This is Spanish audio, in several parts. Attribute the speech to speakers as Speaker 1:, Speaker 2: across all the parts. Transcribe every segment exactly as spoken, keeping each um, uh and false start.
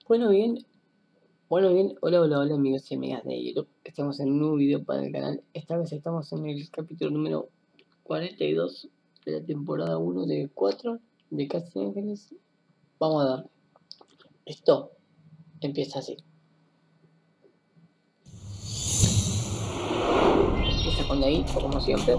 Speaker 1: Bueno, bien, bueno, bien, hola, hola, hola amigos y amigas de YouTube. Estamos en un nuevo video para el canal. Esta vez estamos en el capítulo número cuarenta y dos de la temporada uno de cuatro de Casi Ángeles. Vamos a darle. Esto empieza así. Empieza con la intro, como siempre.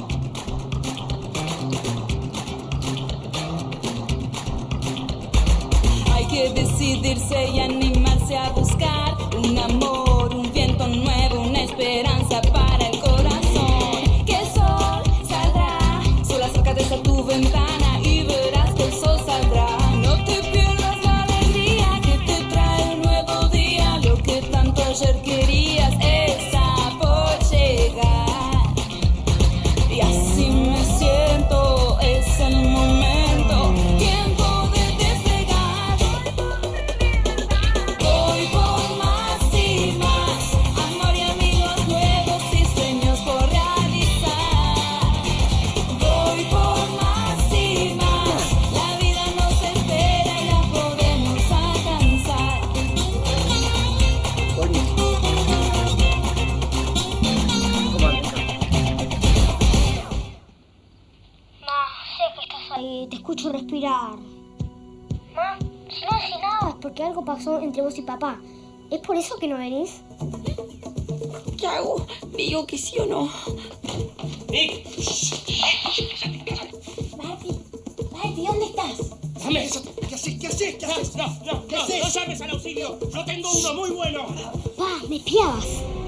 Speaker 2: Hay que decidirse y animarse a buscar un amor, un viento nuevo, una esperanza para el corazón. Que el sol saldrá, solo acércate a tu ventana y verás que el sol saldrá. No te pierdas la alegría que te trae un nuevo día. Lo que tanto ayer querías está por llegar. Y así me siento, es el momento, tiempo de despegar. Voy por más y más, amor y amigos nuevos y sueños por realizar. Voy por más y más, la vida nos espera y la podemos alcanzar.
Speaker 3: Ma, sé que estás ahí, te escucho respirar. Ma, si no decís nada es porque algo pasó entre vos y papá. ¿Es por eso que no venís?
Speaker 4: ¿Qué hago? ¿Digo que sí o no?
Speaker 5: ¡Nick!
Speaker 3: Marty, Marty, ¿dónde estás?
Speaker 5: ¡Dame eso! ¿Qué haces? ¿Qué haces? ¿Qué haces? No, no, no, no, no llames al auxilio. Yo tengo uno muy bueno.
Speaker 3: Pa, me espiabas.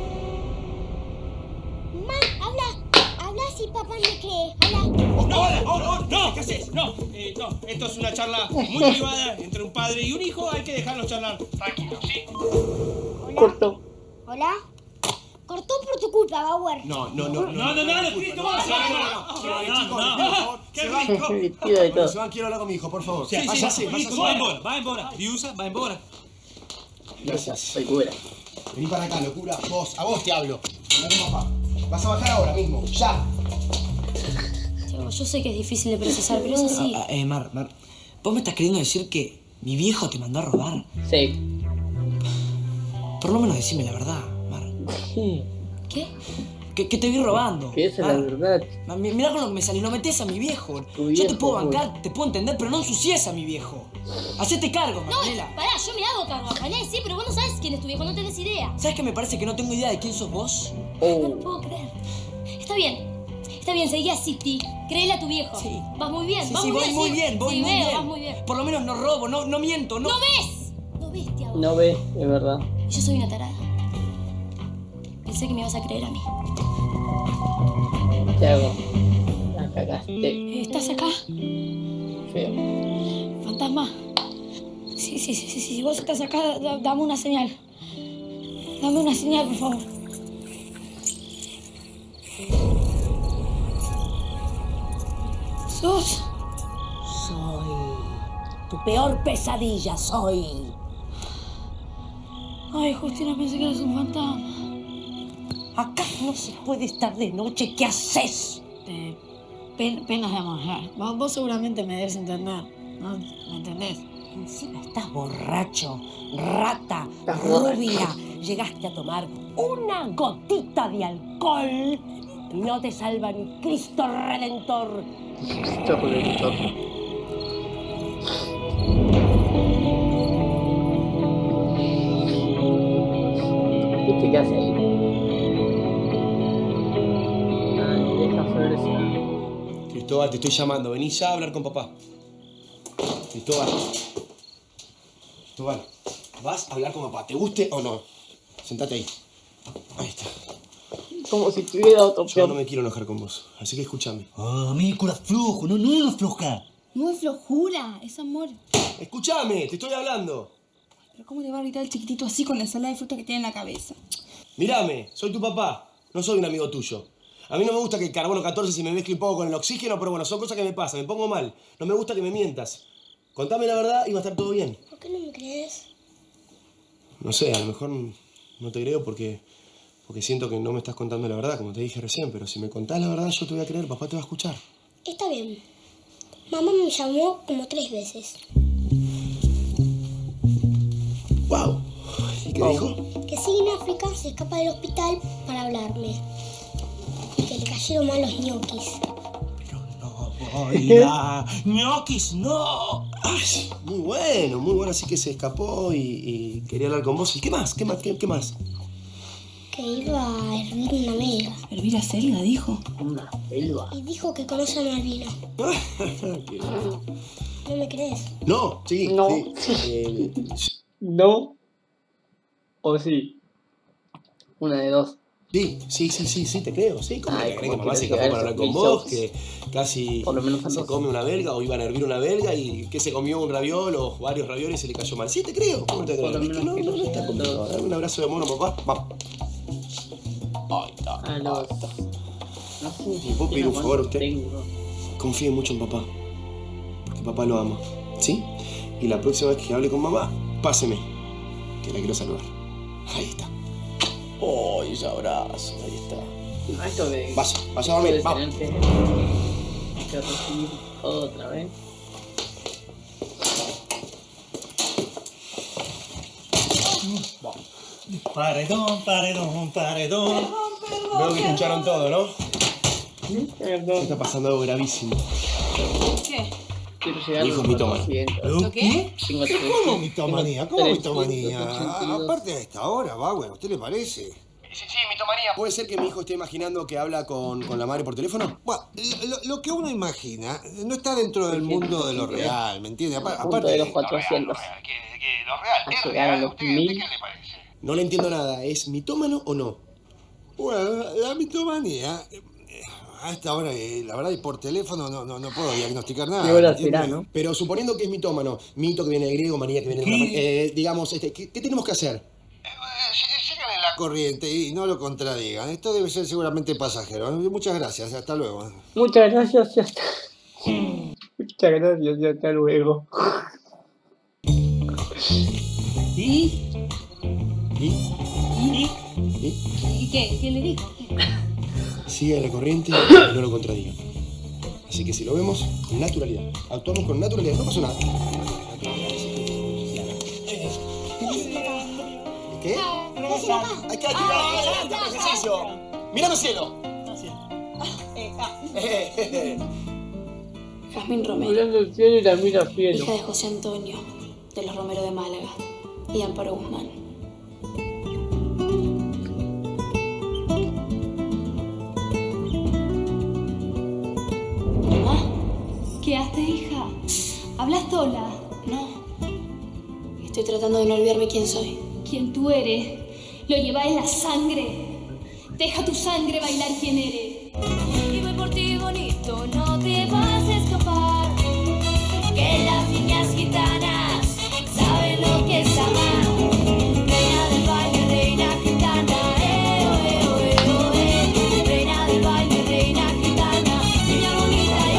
Speaker 3: Ma, habla. Habla si papá me cree. Habla.
Speaker 5: ¡No! ¡No! ¡No! ¿Qué haces? No, eh, no. Esto es una charla muy privada entre un padre y un hijo. Hay que dejarlos charlar. Tranquilo, ¿sí?
Speaker 3: Hola.
Speaker 1: Corto.
Speaker 3: Hola. Cortó por tu culpa, Bauer.
Speaker 5: No, no, no. No, no, no, no, Cristo, no, no, no, no. ¡Qué rico!
Speaker 1: Vestido de todo.
Speaker 6: Se van, quiero hablar con mi hijo, por favor.
Speaker 5: Sí, sí,
Speaker 6: Váyase,
Speaker 5: sí,
Speaker 6: váyase.
Speaker 5: va embora, va embora. Viusa, va embora.
Speaker 6: Gracias.
Speaker 1: Soy cura.
Speaker 6: Vení para acá, locura. Vos, a vos te hablo. No con papá. Vas a bajar ahora mismo, ya.
Speaker 4: Yo, yo sé que es difícil de procesar, pero es así.
Speaker 7: Ah, eh, Mar, Mar, ¿vos me estás queriendo decir que mi viejo te mandó a robar?
Speaker 1: Sí.
Speaker 7: Por lo menos decime la verdad, Mar.
Speaker 1: Sí.
Speaker 4: ¿Qué?
Speaker 7: Que, que te vi robando.
Speaker 1: Que esa es
Speaker 7: Mar.
Speaker 1: la verdad.
Speaker 7: Mar, mi- mirá con lo que me salís, no metés a mi viejo.
Speaker 1: Tu
Speaker 7: Yo te
Speaker 1: viejo,
Speaker 7: puedo
Speaker 1: güey.
Speaker 7: bancar, te puedo entender, pero no ensucies a mi viejo. Hacete cargo,
Speaker 8: No,
Speaker 7: Manuela.
Speaker 8: pará, yo me hago cargo, Jané, sí, pero vos no sabes quién es tu viejo, no tenés idea.
Speaker 7: ¿Sabes que me parece que no tengo idea de quién sos vos?
Speaker 8: No
Speaker 1: Oh.
Speaker 8: lo puedo creer. Está bien, está bien, seguí así, Ti. Créele a tu viejo.
Speaker 7: Sí.
Speaker 8: Vas muy bien,
Speaker 7: Sí,
Speaker 8: vas
Speaker 7: sí,
Speaker 8: muy
Speaker 7: voy
Speaker 8: bien.
Speaker 7: muy
Speaker 8: sí.
Speaker 7: bien, voy
Speaker 8: sí,
Speaker 7: muy
Speaker 8: veo,
Speaker 7: bien.
Speaker 8: vas muy bien.
Speaker 7: Por lo menos no robo, no, no miento, no.
Speaker 8: ¡No ves! No ves, Ti, a vos.
Speaker 1: No ves, es verdad.
Speaker 8: Yo soy una tarada. Pensé que me ibas a creer a mí.
Speaker 1: Te hago. La cagaste.
Speaker 8: Eh, ¿Estás acá?
Speaker 1: Feo.
Speaker 8: Fantasma. Sí, sí, sí, sí, sí. Vos estás acá, da- dame una señal. Dame una señal, por favor. ¿Sos?
Speaker 4: Soy tu peor pesadilla, soy.
Speaker 8: Ay, Justina, pensé que eras un fantasma.
Speaker 4: Acá no se puede estar de noche. ¿Qué haces?
Speaker 8: Eh, pen- penas de amor. ah. Vos, vos seguramente me debes entender. ¿No? ¿Me entendés?
Speaker 4: Encima estás borracho, rata,
Speaker 1: Estás
Speaker 4: rubia. Llegaste a tomar una gotita de alcohol y no te salva ni Cristo Redentor.
Speaker 1: Esto por el entorno. ¿Viste qué hace ahí? Ay, deja flores.
Speaker 6: Cristóbal, te estoy llamando. Vení ya a hablar con papá. Cristóbal. Cristóbal, vas a hablar con papá. ¿Te guste o no? Sentate ahí. Ahí está.
Speaker 1: Como si tuviera otra
Speaker 6: Yo
Speaker 1: opción.
Speaker 6: no me quiero enojar con vos, así que escúchame.
Speaker 9: Ah, amigo, era flojo, no, no, no floja.
Speaker 8: No es flojura, es amor.
Speaker 6: Escúchame, te estoy hablando.
Speaker 8: Pero ¿cómo le va a gritar el chiquitito así con la ensalada de fruta que tiene en la cabeza?
Speaker 6: Mírame, soy tu papá, no soy un amigo tuyo. A mí no me gusta que el carbono catorce se me mezcle un poco con el oxígeno, pero bueno, son cosas que me pasan, me pongo mal. No me gusta que me mientas. Contame la verdad y va a estar todo bien.
Speaker 3: ¿Por qué no me crees?
Speaker 6: No sé, a lo mejor no te creo porque, porque siento que no me estás contando la verdad, como te dije recién, pero si me contás la verdad yo te voy a creer, papá te va a escuchar.
Speaker 3: Está bien. Mamá me llamó como tres veces.
Speaker 6: Pau. ¿Y qué
Speaker 1: Pau.
Speaker 6: dijo?
Speaker 3: Que sigue en África, se escapa del hospital para hablarme. Que le cayeron mal los ñoquis.
Speaker 6: ¡Hola! ¡Ñoquis, no! Ay, muy bueno, muy bueno. Así que se escapó y, y quería hablar con vos. ¿Y qué más? ¿Qué más? ¿Qué, qué más?
Speaker 3: Que iba a hervir una melga.
Speaker 8: ¿Hervir a selga, dijo?
Speaker 1: Una selva.
Speaker 3: Y dijo que conoce a Malvina. ¿No me crees?
Speaker 6: No, sí,
Speaker 1: No.
Speaker 6: sí. Eh,
Speaker 1: ¿No? ¿O sí? Una de dos.
Speaker 6: sí, sí, sí, sí, sí, te creo. Sí, ¿cómo
Speaker 1: Ay,
Speaker 6: te crees
Speaker 1: ¿cómo
Speaker 6: que mamá se
Speaker 1: quieres
Speaker 6: escapó
Speaker 1: llegar
Speaker 6: para
Speaker 1: a
Speaker 6: hablar
Speaker 1: esos
Speaker 6: con vos?
Speaker 1: bichos?
Speaker 6: Que casi
Speaker 1: Por lo menos a
Speaker 6: se
Speaker 1: dos.
Speaker 6: come una belga o iban a hervir una belga y que se comió un raviol o varios ravioles y se le cayó mal. Sí, te creo. ¿Cómo te
Speaker 1: Por
Speaker 6: creo?
Speaker 1: lo
Speaker 6: Es que
Speaker 1: menos
Speaker 6: no,
Speaker 1: que
Speaker 6: no,
Speaker 1: no
Speaker 6: no está
Speaker 1: llegan
Speaker 6: conmigo.
Speaker 1: todos.
Speaker 6: Dame un abrazo de mono, papá. Vamos. Ahí está.
Speaker 1: A los... No sé
Speaker 6: ¿Y puedo pedir un favor a usted?
Speaker 1: tengo.
Speaker 6: Confíe mucho en papá. Porque papá lo ama. ¿Sí? Y la próxima vez que hable con mamá, páseme. Que la quiero saludar. Ahí está. ¡Oh, ese abrazo! Ahí está.
Speaker 1: No, esto de...
Speaker 6: Vaya, vaya a dormir.
Speaker 1: esto de
Speaker 6: Vamos.
Speaker 1: tener que- que recibir todo otra vez.
Speaker 9: Paredón, paredón, paredón.
Speaker 6: Veo que escucharon todo, ¿no?
Speaker 1: Perdón.
Speaker 6: Está pasando algo gravísimo.
Speaker 8: ¿Qué?
Speaker 1: Quiero llegar
Speaker 6: Mi hijo
Speaker 1: a
Speaker 6: es
Speaker 1: los
Speaker 6: mitómano.
Speaker 1: cuatrocientos.
Speaker 9: ¿Lo qué?
Speaker 1: Tengo
Speaker 10: ¿Pero
Speaker 1: tres-
Speaker 10: cómo mitomanía? ¿Cómo
Speaker 1: tengo
Speaker 10: mitomanía?
Speaker 1: trescientos ochenta y dos.
Speaker 10: Aparte a esta hora, va, bueno, ¿a usted le parece?
Speaker 6: Sí, sí, mitomanía. ¿Puede ser que mi hijo esté imaginando que habla con, con la madre por teléfono?
Speaker 10: Bueno, lo, lo que uno imagina no está dentro del mundo de lo real, ¿me entiende? Apa-
Speaker 1: Punto
Speaker 10: Aparte
Speaker 1: de los cuatrocientos. A llegar a los mil.
Speaker 6: No le entiendo nada. ¿Es mitómano o no?
Speaker 10: Bueno, la mitomanía, eh, a esta hora, eh, la verdad, y por teléfono no, no, no puedo diagnosticar nada.
Speaker 1: ¿Qué hora
Speaker 10: ¿me entiende?
Speaker 1: será, no?
Speaker 6: Pero suponiendo que es mitómano, mito que viene de griego, manía que viene de otra manía, eh, digamos, este, ¿qué, qué tenemos que hacer?
Speaker 10: Sigan en la corriente y no lo contradigan. Esto debe ser seguramente pasajero. Muchas gracias, hasta luego.
Speaker 1: Muchas gracias y hasta... Muchas gracias y hasta luego.
Speaker 9: ¿Y?
Speaker 6: ¿Y?
Speaker 9: ¿Y?
Speaker 6: ¿Y?
Speaker 8: ¿Y qué? ¿Qué le dijo?
Speaker 6: Sigue la corriente y no lo contradiga. Así que si lo vemos, naturalidad. Actuamos con naturalidad, no pasa nada. ¿Qué? Hay que activar el ejercicio. ¡Mírame al cielo!
Speaker 8: Jazmín Romero,
Speaker 1: Mirando el cielo y la mira al cielo.
Speaker 8: hija de José Antonio, de los Romero de Málaga, y Amparo Guzmán. ¿Mamá? ¿Qué haces, hija? ¿Hablas sola? No. Estoy tratando de no olvidarme quién soy.
Speaker 11: Quien tú eres, lo llevas en la sangre. Deja tu sangre bailar quién eres.
Speaker 2: Y voy por ti bonito, no te vas a escapar. Que las niñas gitanas saben lo que es amar. Reina del baile, reina gitana, eh, oh, eh, oh, eh, oh, eh. Reina del baile, reina gitana, niña bonita y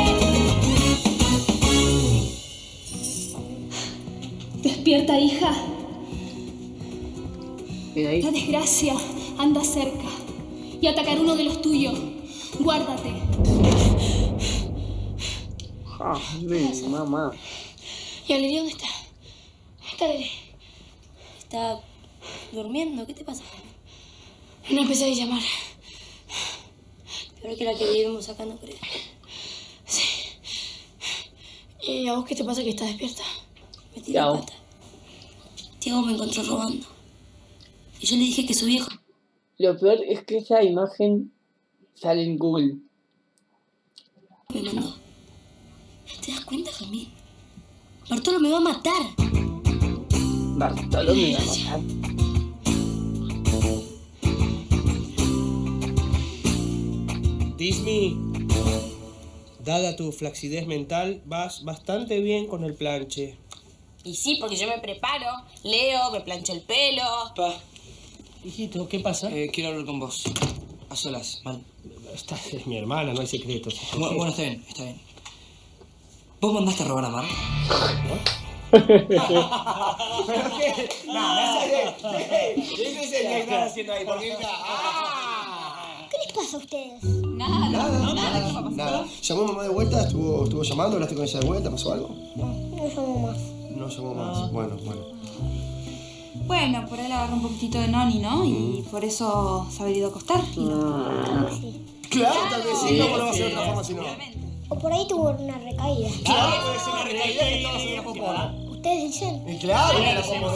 Speaker 2: olé.
Speaker 11: Despierta, hija.
Speaker 1: Mira ahí.
Speaker 11: La desgracia anda cerca y atacar uno de los tuyos. Guárdate.
Speaker 1: Ah, mi mamá.
Speaker 8: ¿Y Aleri dónde está? ¿Dónde está Aleri? Está durmiendo. ¿Qué te pasa? No empecé a llamar. Peor que la que íbamos sacando por él. Sí. ¿Y a vos qué te pasa que estás despierta? Me tiré
Speaker 1: Chao.
Speaker 8: la pata. Tiago me encontró robando. Y yo le dije que su viejo...
Speaker 1: Lo peor es que esa imagen sale en Google.
Speaker 8: me mandó. ¿Te das cuenta, Jazmín? Bartolo me va a matar.
Speaker 1: Bartolo me va a matar.
Speaker 5: Disney, dada tu flacidez mental, vas bastante bien con el planche.
Speaker 4: Y sí, porque yo me preparo, leo, me plancho el pelo.
Speaker 5: Pa, hijito, ¿qué pasa?
Speaker 7: Eh, quiero hablar con vos. A solas, mal.
Speaker 5: Esta es mi hermana, no hay secretos.
Speaker 7: Bueno, bueno, está bien, está bien. ¿Vos mandaste a robar a Mar?
Speaker 5: ¿Pero qué? No, no sé. ¿Qué es el que están haciendo ahí? Porque
Speaker 3: ¿Qué les pasa a ustedes?
Speaker 11: Nada,
Speaker 6: Nada,
Speaker 11: no,
Speaker 6: nada,
Speaker 11: ¿qué va a pasar?
Speaker 6: nada. ¿Llamó mamá de vuelta? ¿Estuvo, estuvo llamando? ¿Hablaste con ella de vuelta? ¿Pasó algo?
Speaker 3: No llamo más.
Speaker 6: No llamó más. Bueno, bueno.
Speaker 8: Bueno, por ahí le agarró un poquitito de noni, ¿no? Y por eso se ha venido a acostar. Y no...
Speaker 6: Claro, tal vez sí, no, no va a ser de otra forma si no.
Speaker 3: O por ahí tuvo una recaída.
Speaker 9: Claro, puede ser una recaída que estaba haciendo una popona.
Speaker 3: ¿Ustedes dicen?
Speaker 6: Y claro, era como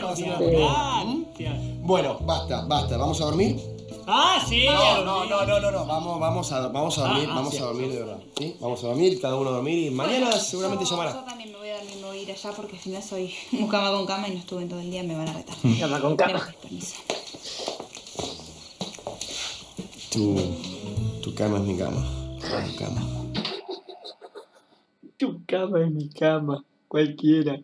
Speaker 6: de Bueno, basta, basta. ¿Vamos a dormir?
Speaker 9: Ah, sí.
Speaker 6: No, no, no, no, no, no. Vamos, vamos a, vamos a dormir,
Speaker 9: Ah, ah,
Speaker 6: vamos
Speaker 9: sí.
Speaker 6: a dormir de verdad. ¿Sí? Vamos a dormir, cada uno a dormir y mañana
Speaker 8: Bueno,
Speaker 6: seguramente
Speaker 8: yo,
Speaker 6: llamará.
Speaker 8: Yo también me voy a dormir, me voy a ir allá porque al final soy mucama con cama y no estuve en todo el día, me van a retar.
Speaker 1: Cama con cama.
Speaker 8: Me voy, permiso.
Speaker 6: Tu, tu cama es mi cama. Tu cama.
Speaker 1: Tu cama es mi cama. Cualquiera.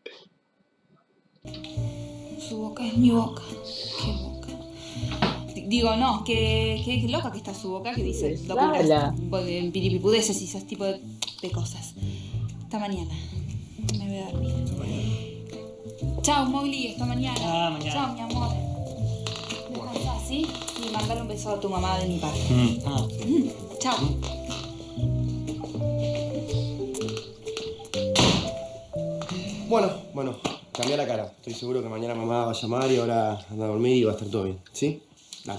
Speaker 8: Su boca es mi boca. ¿Qué boca? Digo, no, que, que, que loca que está su boca, que dice
Speaker 1: Besala.
Speaker 8: locuras, en piripipudeces y ese tipo de, de cosas. Hasta mañana. Me voy a dormir. Chao, Mowgli, hasta mañana.
Speaker 9: Ah, mañana.
Speaker 8: Chao, mi amor. Descansa, ¿sí? Y mandale un beso a tu mamá de mi parte.
Speaker 9: Mm. Ah, sí.
Speaker 8: Mm, Chao.
Speaker 6: Bueno, bueno, cambia la cara. Estoy seguro que mañana mamá va a llamar y ahora anda a dormir y va a estar todo bien. ¿Sí? Dale.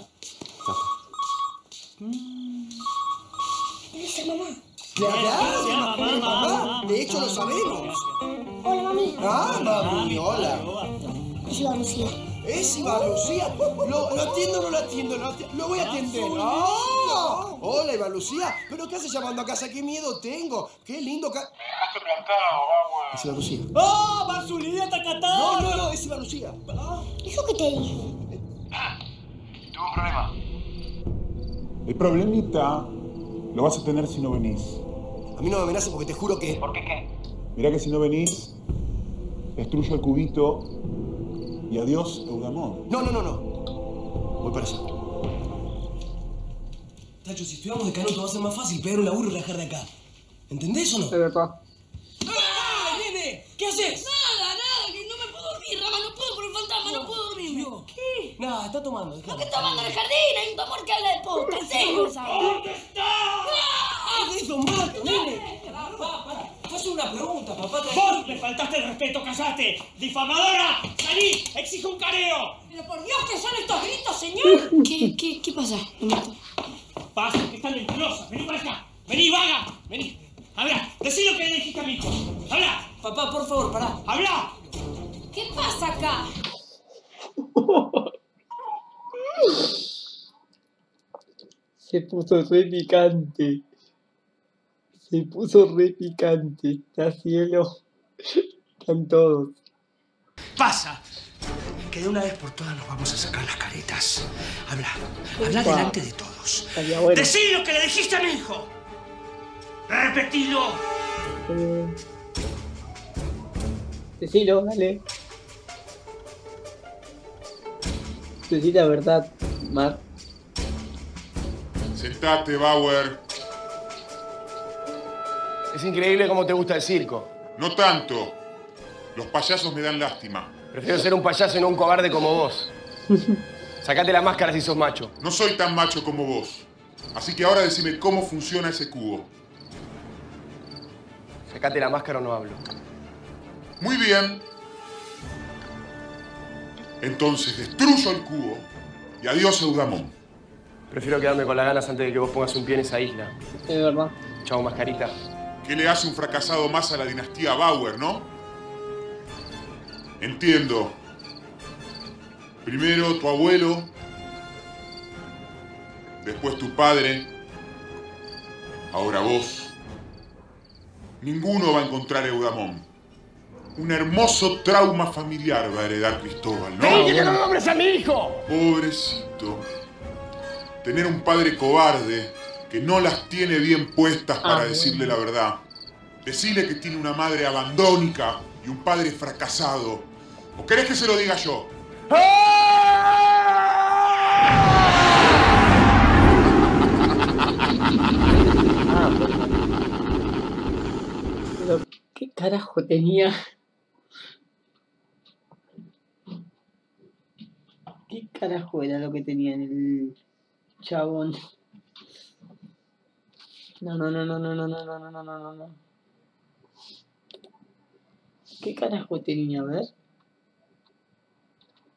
Speaker 3: Debe ser mamá.
Speaker 6: Claro,
Speaker 9: Sí, mamá,
Speaker 6: mamá,
Speaker 9: mamá.
Speaker 6: De hecho, lo sabemos.
Speaker 3: Hola, mami.
Speaker 6: Ah, mami, hola.
Speaker 3: Es Iba Lucía.
Speaker 6: Es Iba Lucía. ¿Lo, lo atiendo o no lo atiendo? Lo, ati- lo voy a atender. ¡Ah! Hola, Iba Lucía. ¿Pero qué haces llamando a casa? ¡Qué miedo tengo! ¡Qué lindo! Ca...
Speaker 12: Dejaste plantado, vamos.
Speaker 6: Es Iba Lucía.
Speaker 9: ¡Oh, Barzulía, tacatá!
Speaker 6: No, no, no, es Iba Lucía.
Speaker 3: ¿Eso qué te dije?
Speaker 12: Tuve un problema.
Speaker 13: El problemita lo vas a tener si no venís.
Speaker 6: A mí no me amenaces porque te juro que...
Speaker 12: ¿Por qué qué?
Speaker 13: Mirá que si no venís, destruyo el cubito y adiós, Eudamón.
Speaker 6: No, no, no, no. Voy para allá.
Speaker 7: Tacho, si estudiamos de Canuto va a ser más fácil pegar un laburo y rajar de acá. ¿Entendés o no?
Speaker 1: Es verdad.
Speaker 7: ¡Ah, nene! ¿Qué haces?
Speaker 4: Nada, nada, que no me puedo dormir, Rama, no puedo por el fantasma, no puedo dormirme. ¿Qué?
Speaker 7: Nada, está tomando.
Speaker 4: ¿Lo que está tomando en el jardín? Hay un amor que habla de posta, en serio, ¿sabes?
Speaker 7: ¿Dónde está? ¿Qué es, don Mato, nene? Papá, para. Te hago una pregunta, papá.
Speaker 5: ¡Vos me faltaste el respeto, callate! ¡Difamadora! ¡Salí! ¡Exijo un careo!
Speaker 4: Pero por Dios, ¿qué son estos gritos, señor? ¿Qué, qué, qué pasa? No me
Speaker 5: Pasa, que están mentirosas. Vení para acá. Vení, vaga. Vení. Habla. Decí lo que le dijiste a mi hijo. Habla.
Speaker 7: Papá, por favor, pará.
Speaker 5: Habla.
Speaker 4: ¿Qué pasa acá?
Speaker 1: Se puso re picante. Se puso re picante. Está cielo. Están todos.
Speaker 5: Pasa. Que de una vez por todas nos vamos a sacar las caretas. Habla. Habla
Speaker 1: Upa.
Speaker 5: delante de todos.
Speaker 1: Estaría bueno.
Speaker 5: Decí lo que le dijiste a mi hijo. Repetilo.
Speaker 1: Eh, Decilo, dale. Decí la verdad, Mar.
Speaker 12: Sentate, Bauer.
Speaker 6: Es increíble cómo te gusta el circo.
Speaker 12: No tanto. Los payasos me dan lástima.
Speaker 6: Prefiero ser un payaso y no un cobarde como vos. Sacate la máscara si sos macho.
Speaker 12: No soy tan macho como vos. Así que ahora decime cómo funciona ese cubo.
Speaker 6: Sacate la máscara o no hablo.
Speaker 12: Muy bien. Entonces destruyo el cubo y adiós, Eudamón.
Speaker 6: Prefiero quedarme con las ganas antes de que vos pongas un pie en esa isla.
Speaker 1: Es verdad.
Speaker 6: Chao, mascarita.
Speaker 12: ¿Qué le hace un fracasado más a la dinastía Bauer, no? Entiendo. Primero tu abuelo, después tu padre, ahora vos. Ninguno va a encontrar a Eudamón. Un hermoso trauma familiar va a heredar Cristóbal, ¿no?
Speaker 6: ¡Te dije que no nombres a mi hijo!
Speaker 12: Pobrecito. Tener un padre cobarde que no las tiene bien puestas para
Speaker 1: Ah,
Speaker 12: decirle
Speaker 1: bueno.
Speaker 12: la verdad. Decirle que tiene una madre abandónica y un padre fracasado. ¿O querés que se lo diga yo?
Speaker 1: Pero, ¿qué carajo tenía? ¿Qué carajo era lo que tenía en el chabón? No, no, no, no, no, no, no, no, no, no, no, no, no. ¿Qué carajo tenía? A ver.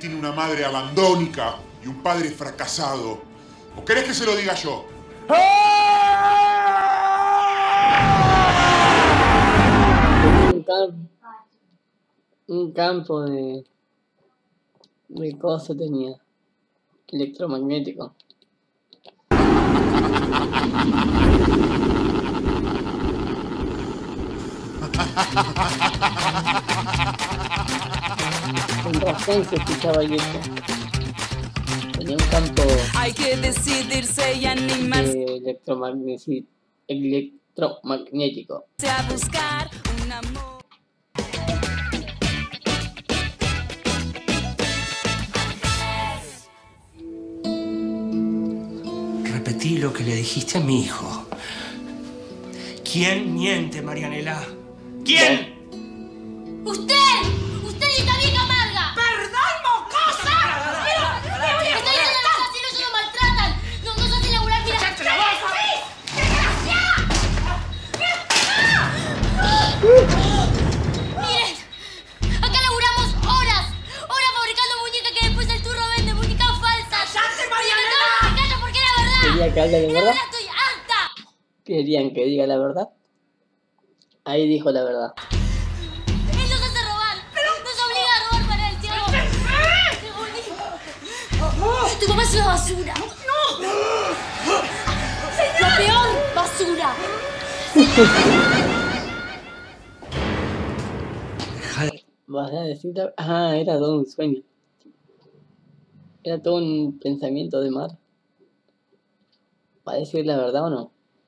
Speaker 12: tiene una madre abandónica y un padre fracasado? ¿O querés que se lo diga yo?
Speaker 1: Un campo, un campo de, de cosas tenía, electromagnético. Con razón se escuchaba el grito. Tenía un campo
Speaker 2: Hay que decidirse y animarse
Speaker 1: de electromagnético. electromagnético.
Speaker 2: a buscar un amor.
Speaker 5: Repetí lo que le dijiste a mi hijo. ¿Quién miente, Marianela? ¿Quién?
Speaker 11: ¡Usted! ¡Usted y esta vieja amarga! ¡Perdón, mocosa! ¡Está diciendo las cosas y no se lo maltratan! ¡No nos hacen laburar! ¡Mira! ¡Cállate la boca! ¡Miren! Acá laburamos horas. Horas fabricando muñecas que después el turro vende. Muñecas falsas. ¡Cállate, Marianela! ¡Me callo porque era verdad!
Speaker 1: ¿Quería que hable de
Speaker 11: ¡Era
Speaker 1: verdad?
Speaker 11: verdad! ¡Estoy harta!
Speaker 1: ¿Querían que diga la verdad? Ahí dijo la verdad.
Speaker 11: Él nos hace robar. Nos obliga a robar para él, tío. Tu mamá es una basura. La peor basura.
Speaker 1: ¿Vas a decir la... Ah, era todo un sueño. Era todo un pensamiento de Mar. ¿Va a decir la verdad o no?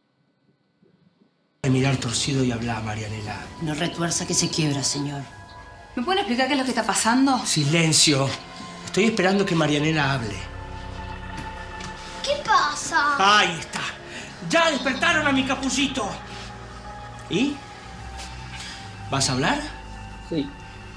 Speaker 5: De mirar torcido y hablar, Marianela.
Speaker 4: No retuerza que se quiebra, señor.
Speaker 14: ¿Me pueden explicar qué es lo que está pasando?
Speaker 5: Silencio. Estoy esperando que Marianela hable.
Speaker 3: ¿Qué pasa?
Speaker 5: Ahí está. Ya despertaron a mi capullito. ¿Y? ¿Vas a hablar?
Speaker 1: Sí.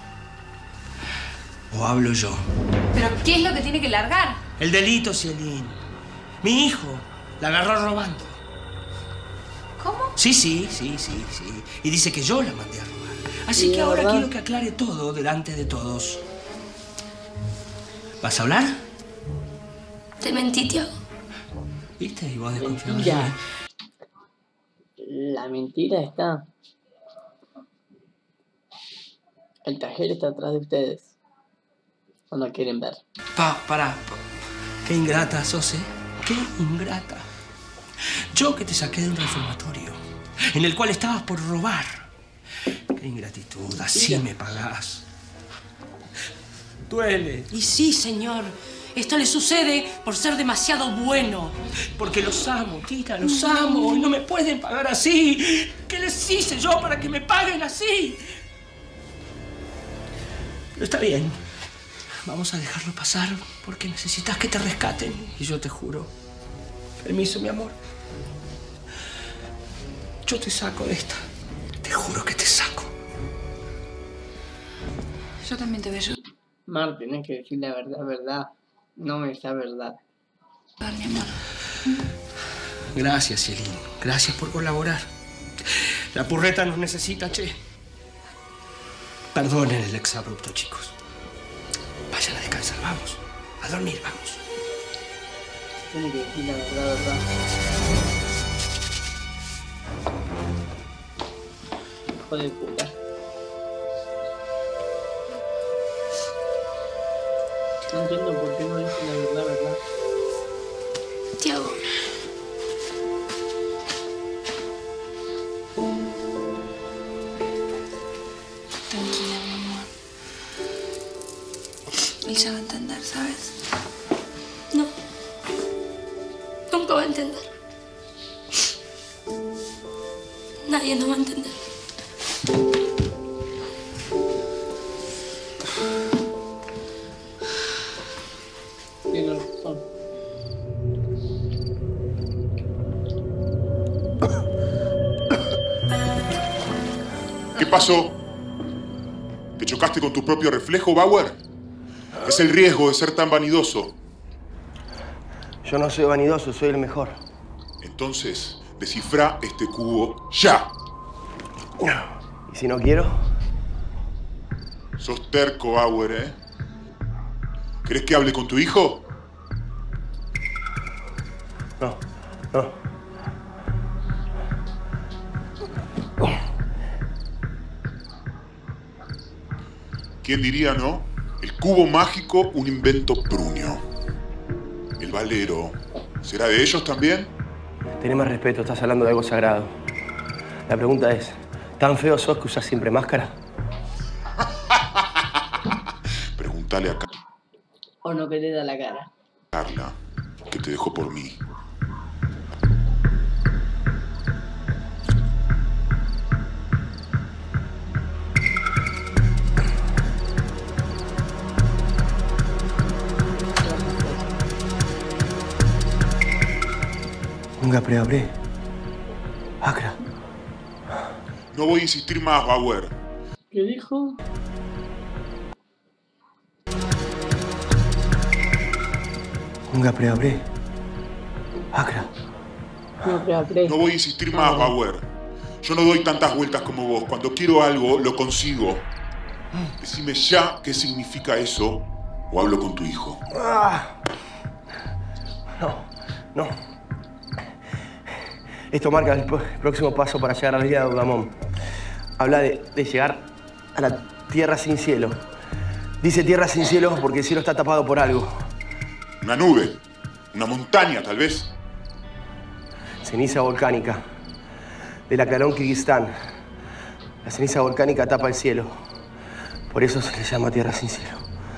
Speaker 5: ¿O hablo yo?
Speaker 14: ¿Pero qué es lo que tiene que largar?
Speaker 5: El delito, Cielín. Mi hijo la agarró robando.
Speaker 14: ¿Cómo?
Speaker 5: Sí, sí, sí, sí, sí. Y dice que yo la mandé a robar. Así
Speaker 1: Sí,
Speaker 5: que ahora
Speaker 1: ¿verdad?
Speaker 5: quiero que aclare todo delante de todos. ¿Vas a hablar?
Speaker 11: Te mentí, tío.
Speaker 5: ¿Viste? Y vos desconfiabas de
Speaker 1: Mentira.
Speaker 5: mí.
Speaker 1: La mentira está. El taller está atrás de ustedes. ¿O no quieren ver?
Speaker 5: Pa, pará. pa. Qué ingrata sos, ¿eh? Qué ingrata. Yo que te saqué de un reformatorio, en el cual estabas por robar. Qué ingratitud, así me pagás. Duele.
Speaker 4: Y sí, señor. Esto le sucede por ser demasiado bueno.
Speaker 5: Porque los amo, tita, los amo. Y no me pueden pagar así. ¿Qué les hice yo para que me paguen así? Pero está bien. Vamos a dejarlo pasar porque necesitas que te rescaten. Y yo te juro. Permiso, mi amor. Yo te saco de esta. Te juro que te saco.
Speaker 14: Yo también te veo.
Speaker 1: Mar, tenés que decir la verdad, verdad. No esa verdad.
Speaker 14: Mi amor.
Speaker 5: Gracias, Cielín. Gracias por colaborar. La purreta nos necesita, che. Perdonen el exabrupto, chicos. Vayan a descansar, vamos. A dormir, vamos.
Speaker 1: Tiene que decir la verdad, verdad. Hijo de puta. No entiendo por qué no dice la verdad, verdad.
Speaker 11: Tiago.
Speaker 14: Tranquila, mi amor. Él ya va a entender, ¿sabes?
Speaker 11: No. Nunca va a entender. Nadie nos va a entender.
Speaker 1: Tiene razón.
Speaker 12: ¿Qué pasó? ¿Te chocaste con tu propio reflejo, Bauer? Es el riesgo de ser tan vanidoso.
Speaker 6: Yo no soy vanidoso, soy el mejor.
Speaker 12: Entonces, descifra este cubo ya.
Speaker 6: ¿Y si no quiero?
Speaker 12: Sos terco, Bauer, ¿eh? ¿Querés que hable con tu hijo?
Speaker 6: No, no.
Speaker 12: ¿Quién diría, no? El cubo mágico, un invento prunio. El valero, ¿será de ellos también?
Speaker 6: Tené más respeto, estás hablando de algo sagrado. La pregunta es, ¿tan feo sos que usas siempre máscara?
Speaker 12: Preguntale a
Speaker 1: O no que te da la cara.
Speaker 12: Carla, que te dejó por mí.
Speaker 6: Nunca preabré. Acra.
Speaker 12: No voy a insistir más, Bauer.
Speaker 1: ¿Qué dijo?
Speaker 6: Nunca preabré. Acra.
Speaker 1: No preabré.
Speaker 12: No voy a insistir más, Bauer. Yo no doy tantas vueltas como vos. Cuando quiero algo, lo consigo. Decime ya qué significa eso o hablo con tu hijo.
Speaker 6: Ah. No, no. Esto marca el próximo paso para llegar a la isla de Udamón. Habla de, de llegar a la tierra sin cielo. Dice tierra sin cielo porque el cielo está tapado por algo.
Speaker 12: Una nube, una montaña, tal vez.
Speaker 6: Ceniza volcánica del Aklarón, Kirguistán. La ceniza volcánica tapa el cielo. Por eso se le llama tierra sin cielo.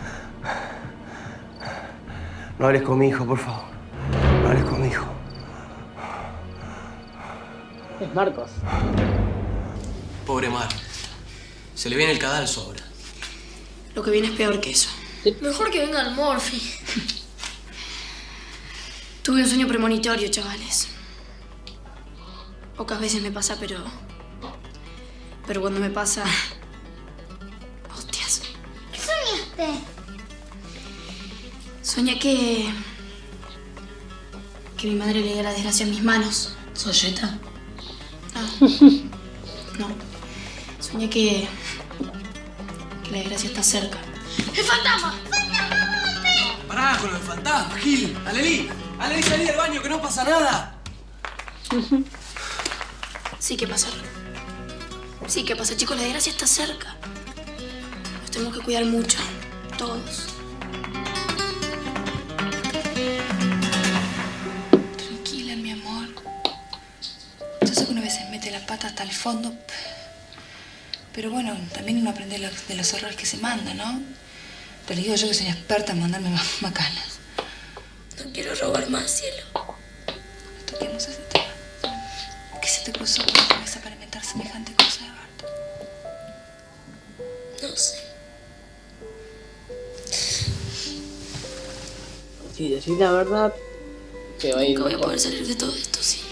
Speaker 6: No hables con mi hijo, por favor. No hables con mi hijo.
Speaker 1: Es Marcos.
Speaker 5: Pobre Mar. Se le viene el cadalso ahora.
Speaker 8: Lo que viene es peor que eso.
Speaker 11: Mejor que venga el Morphy.
Speaker 8: Tuve un sueño premonitorio, chavales. Pocas veces me pasa, pero... Pero cuando me pasa... Hostias.
Speaker 3: ¿Qué soñaste?
Speaker 8: Soñé que... Que mi madre le dio la desgracia en mis manos.
Speaker 11: ¿Sos Jetta?
Speaker 8: No. No. Soñé que... Que la desgracia está cerca.
Speaker 11: ¡El fantasma!
Speaker 5: Pará con el fantasma, Gil. Alelí, Alelí, salí del baño que no pasa nada.
Speaker 8: Sí que pasa. Sí que pasa, chicos. La desgracia está cerca. Nos tenemos que cuidar mucho. Todos.
Speaker 14: Tranquila, mi amor. Yo sé que uno a veces mete la pata hasta el fondo. Pero bueno, también uno aprende los- de los errores que se manda, ¿no? Te lo digo yo que soy una experta en mandarme ma- macanas.
Speaker 8: No quiero robar más, cielo.
Speaker 14: No toquemos ese tema. ¿Qué se te cruzó por la cabeza para inventar semejante cosa de Barto?
Speaker 8: No sé.
Speaker 1: Si decís la verdad, te va a ir
Speaker 8: Nunca voy a
Speaker 1: mejor.
Speaker 8: poder salir de todo esto, sí.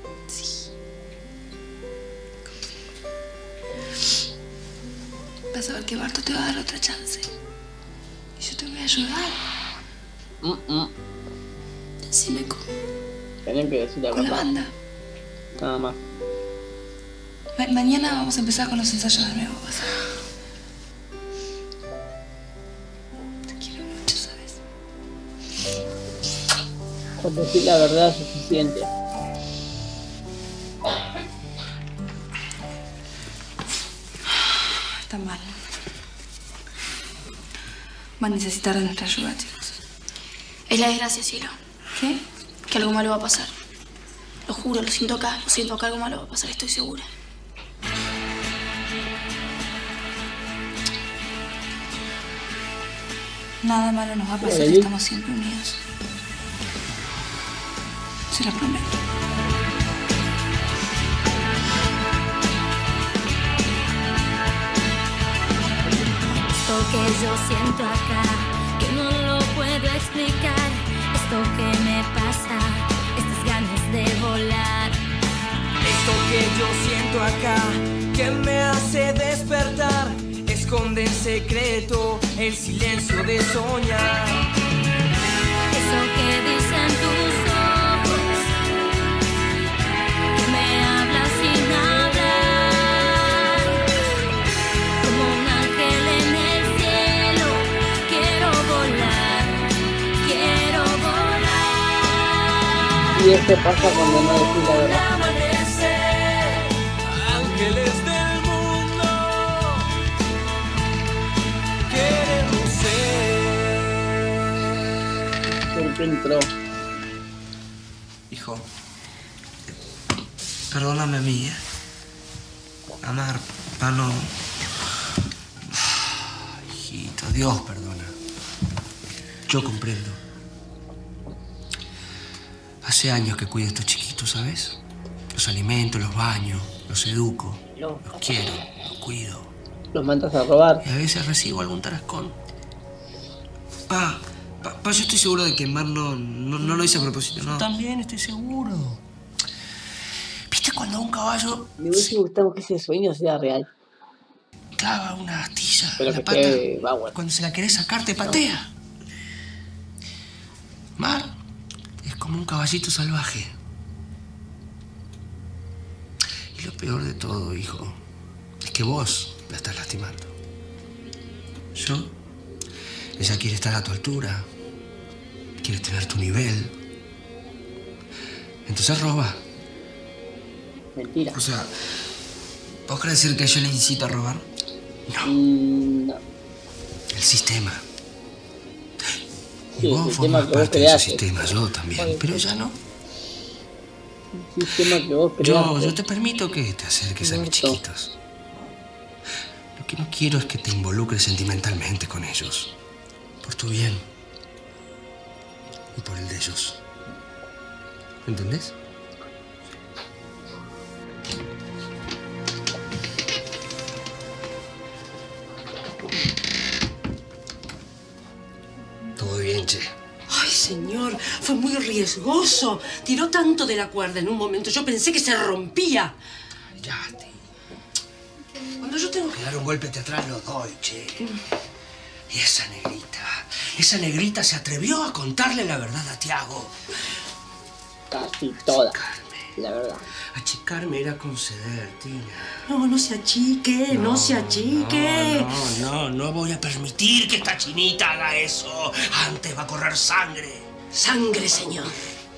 Speaker 14: Vas a ver que Barto te va a dar otra chance. Y yo te voy a ayudar.
Speaker 1: Mm, mm.
Speaker 8: Decime cómo.
Speaker 1: Tenés que decir la
Speaker 14: Con la
Speaker 1: verdad.
Speaker 14: banda.
Speaker 1: Nada más.
Speaker 14: Ma- mañana vamos a empezar con los ensayos de nuevo, vas a ver. Te quiero mucho, ¿sabes?
Speaker 1: Con decir la verdad es suficiente.
Speaker 14: Está mal. Va a necesitar de nuestra ayuda, chicos.
Speaker 8: Es la desgracia, cielo.
Speaker 14: ¿Qué?
Speaker 8: Que algo malo va a pasar. Lo juro, lo siento acá. Lo siento acá, algo malo va a pasar, estoy segura.
Speaker 14: Nada malo nos va a pasar,
Speaker 1: Eli.
Speaker 14: estamos siempre unidos. Se lo prometo.
Speaker 2: Esto que yo siento acá, que no lo puedo explicar. Esto que me pasa, estas ganas de volar.
Speaker 15: Esto que yo siento acá, que me hace despertar, esconde en secreto el silencio de soñar.
Speaker 2: Eso que dicen tus ojos, que me hablas sin hablar. Como un ángel en el cielo, quiero volar.
Speaker 1: Y este pasa cuando no decís la verdad.
Speaker 15: Ángeles del mundo, queremos ser.
Speaker 1: ¿Por qué entró?
Speaker 5: Hijo, perdóname a mí, ¿eh? Amar, pa, no. Hijito, Dios perdona. Yo comprendo. Hace años que cuido a estos chiquitos, ¿sabes? Los alimento, los baño, los educo,
Speaker 1: No.
Speaker 5: los quiero, los cuido.
Speaker 1: Los mandas a robar.
Speaker 5: Y a veces recibo algún tarascón. Pa, pa, pa, yo estoy seguro de que Mar no, no, no lo hice a propósito, ¿no? Yo también estoy seguro. ¿Viste cuando un caballo
Speaker 1: Me hubiese gustado que ese sueño sea real.
Speaker 5: clava una astilla
Speaker 1: Pero
Speaker 5: en la
Speaker 1: que
Speaker 5: pata?
Speaker 1: esté Bauer.
Speaker 5: Cuando se la querés sacar, te patea. Mar es como un caballito salvaje. Y lo peor de todo, hijo, es que vos la estás lastimando. Yo, ella quiere estar a tu altura, quiere tener tu nivel. Entonces roba.
Speaker 1: Mentira.
Speaker 5: O sea, ¿vos querés decir que yo le incito a robar? No.
Speaker 1: Mm, no.
Speaker 5: El sistema.
Speaker 1: Sí,
Speaker 5: Y
Speaker 1: el
Speaker 5: vos
Speaker 1: sistema
Speaker 5: formás
Speaker 1: que vos
Speaker 5: parte de ese
Speaker 1: creaste.
Speaker 5: sistema, yo también.
Speaker 1: Bueno,
Speaker 5: Pero ella no.
Speaker 1: El sistema que vos
Speaker 5: Yo,
Speaker 1: creaste.
Speaker 5: yo te permito que te acerques a mis chiquitos. Lo que no quiero es que te involucres sentimentalmente con ellos. Por tu bien. Y por el de ellos. ¿Entendés? Todo bien, che.
Speaker 4: Ay, señor, fue muy riesgoso. Tiró tanto de la cuerda en un momento. Yo pensé que se rompía.
Speaker 5: Ya, te... Cuando yo tengo que dar un golpe teatral, lo doy, che. Y esa negrita, esa negrita se atrevió a contarle la verdad a Tiago.
Speaker 1: Casi toda. La verdad.
Speaker 5: Achicarme era conceder, Tina.
Speaker 4: No, no se achique, no, se achique.
Speaker 5: No, no, no voy a permitir que esta chinita haga eso. Antes va a correr sangre.
Speaker 4: Sangre, señor.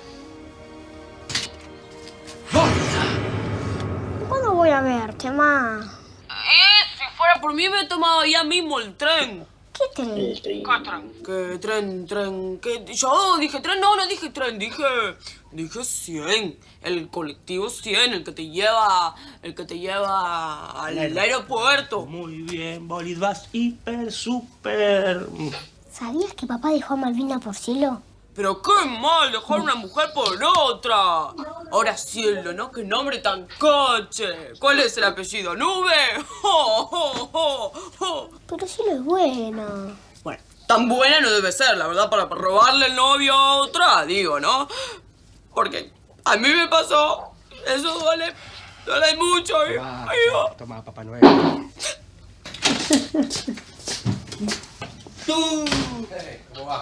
Speaker 3: ¿Cuándo voy a verte, ma?
Speaker 4: Eh, si fuera por mí me he tomado ya mismo el tren.
Speaker 3: ¿Qué tren?
Speaker 1: El tren.
Speaker 4: ¿Qué tren? ¿Qué tren, tren? ¿Qué? Yo dije tren, no, no dije tren, dije... Dije cien, el colectivo cien, el que te lleva, el que te lleva al
Speaker 5: Claro.
Speaker 4: aeropuerto.
Speaker 5: Muy bien, Bolid, vas hiper, súper.
Speaker 3: ¿Sabías que papá dejó a Malvina por cielo?
Speaker 4: Pero qué mal dejar una mujer por otra. Ahora cielo, ¿no? Qué nombre tan coche. ¿Cuál es el apellido? ¿Nube? ¡Oh, oh, oh, oh!
Speaker 3: Pero cielo es buena.
Speaker 4: Bueno, tan buena no debe ser, la verdad, para robarle el novio a otra, digo, ¿no? Porque a mí me pasó. Eso duele. Duele mucho.
Speaker 5: Toma,
Speaker 4: Ay,
Speaker 5: toma, Papá Noel.
Speaker 6: ¡Tú! ¿Cómo va?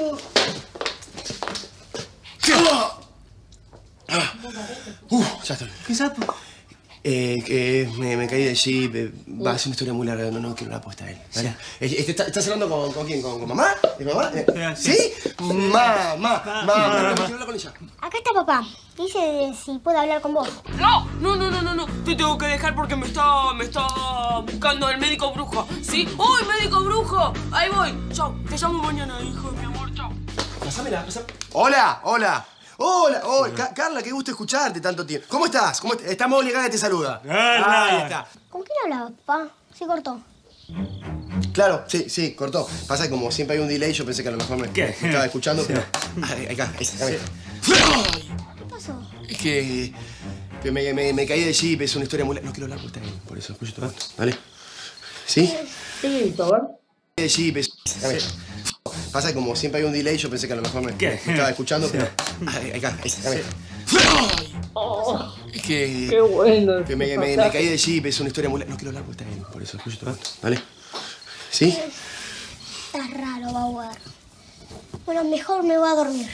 Speaker 6: Uh, ya estoy.
Speaker 5: ¿Qué sapo?
Speaker 6: Eh, que me, me caí del jeep. eh, va a ser una historia muy larga. No, no quiero la apuesta a él. ¿Vale? Eh, este, ¿está- ¿Estás hablando con, con quién? ¿Con, con mamá? ¿Es mamá? Eh,
Speaker 5: Sí,
Speaker 6: ¿Sí? Mamá, mamá, mamá. Quiero hablar con ella.
Speaker 3: Acá está papá. Dice si puede hablar con vos.
Speaker 4: No, no, no, no, no, no. Te tengo que dejar porque me está, me está buscando el médico brujo. ¿Sí? ¡Uy, médico brujo! Ahí voy. Chao. Te llamo mañana, hijo de mi amor. Chao.
Speaker 6: Pásamela, pásamela. Hola, hola. Hola, hola. Ca- Carla, qué gusto escucharte tanto tiempo. ¿Cómo estás? ¿Cómo est- está Molly acá que te saluda. Ahí está.
Speaker 3: ¿Con quién hablaba papá? Se cortó.
Speaker 6: Claro, sí, sí, cortó. Pasa que como siempre hay un delay, yo pensé que a lo mejor me, me estaba escuchando, pero... Ahí, acá, ahí, acá.
Speaker 3: ¿Qué pasó?
Speaker 6: Es que, que me, me, me caí del jeep, es una historia muy larga. No quiero hablar por ahí, por eso escucho todo. ¿Vale? ¿Sí?
Speaker 1: Sí, a ver.
Speaker 6: El jeep es... acá. Pasa que como siempre hay un delay, yo pensé que a lo mejor me, me estaba escuchando, pero... Ahí, acá, ahí, acá.
Speaker 1: Oh,
Speaker 6: Es que...
Speaker 1: qué bueno.
Speaker 6: Que me, me, me caí del jeep, es una historia muy larga. No quiero hablar por ahí, por eso escucho todo. ¿Vale? ¿Sí?
Speaker 3: Estás raro, Bauer. Bueno, mejor me voy a dormir.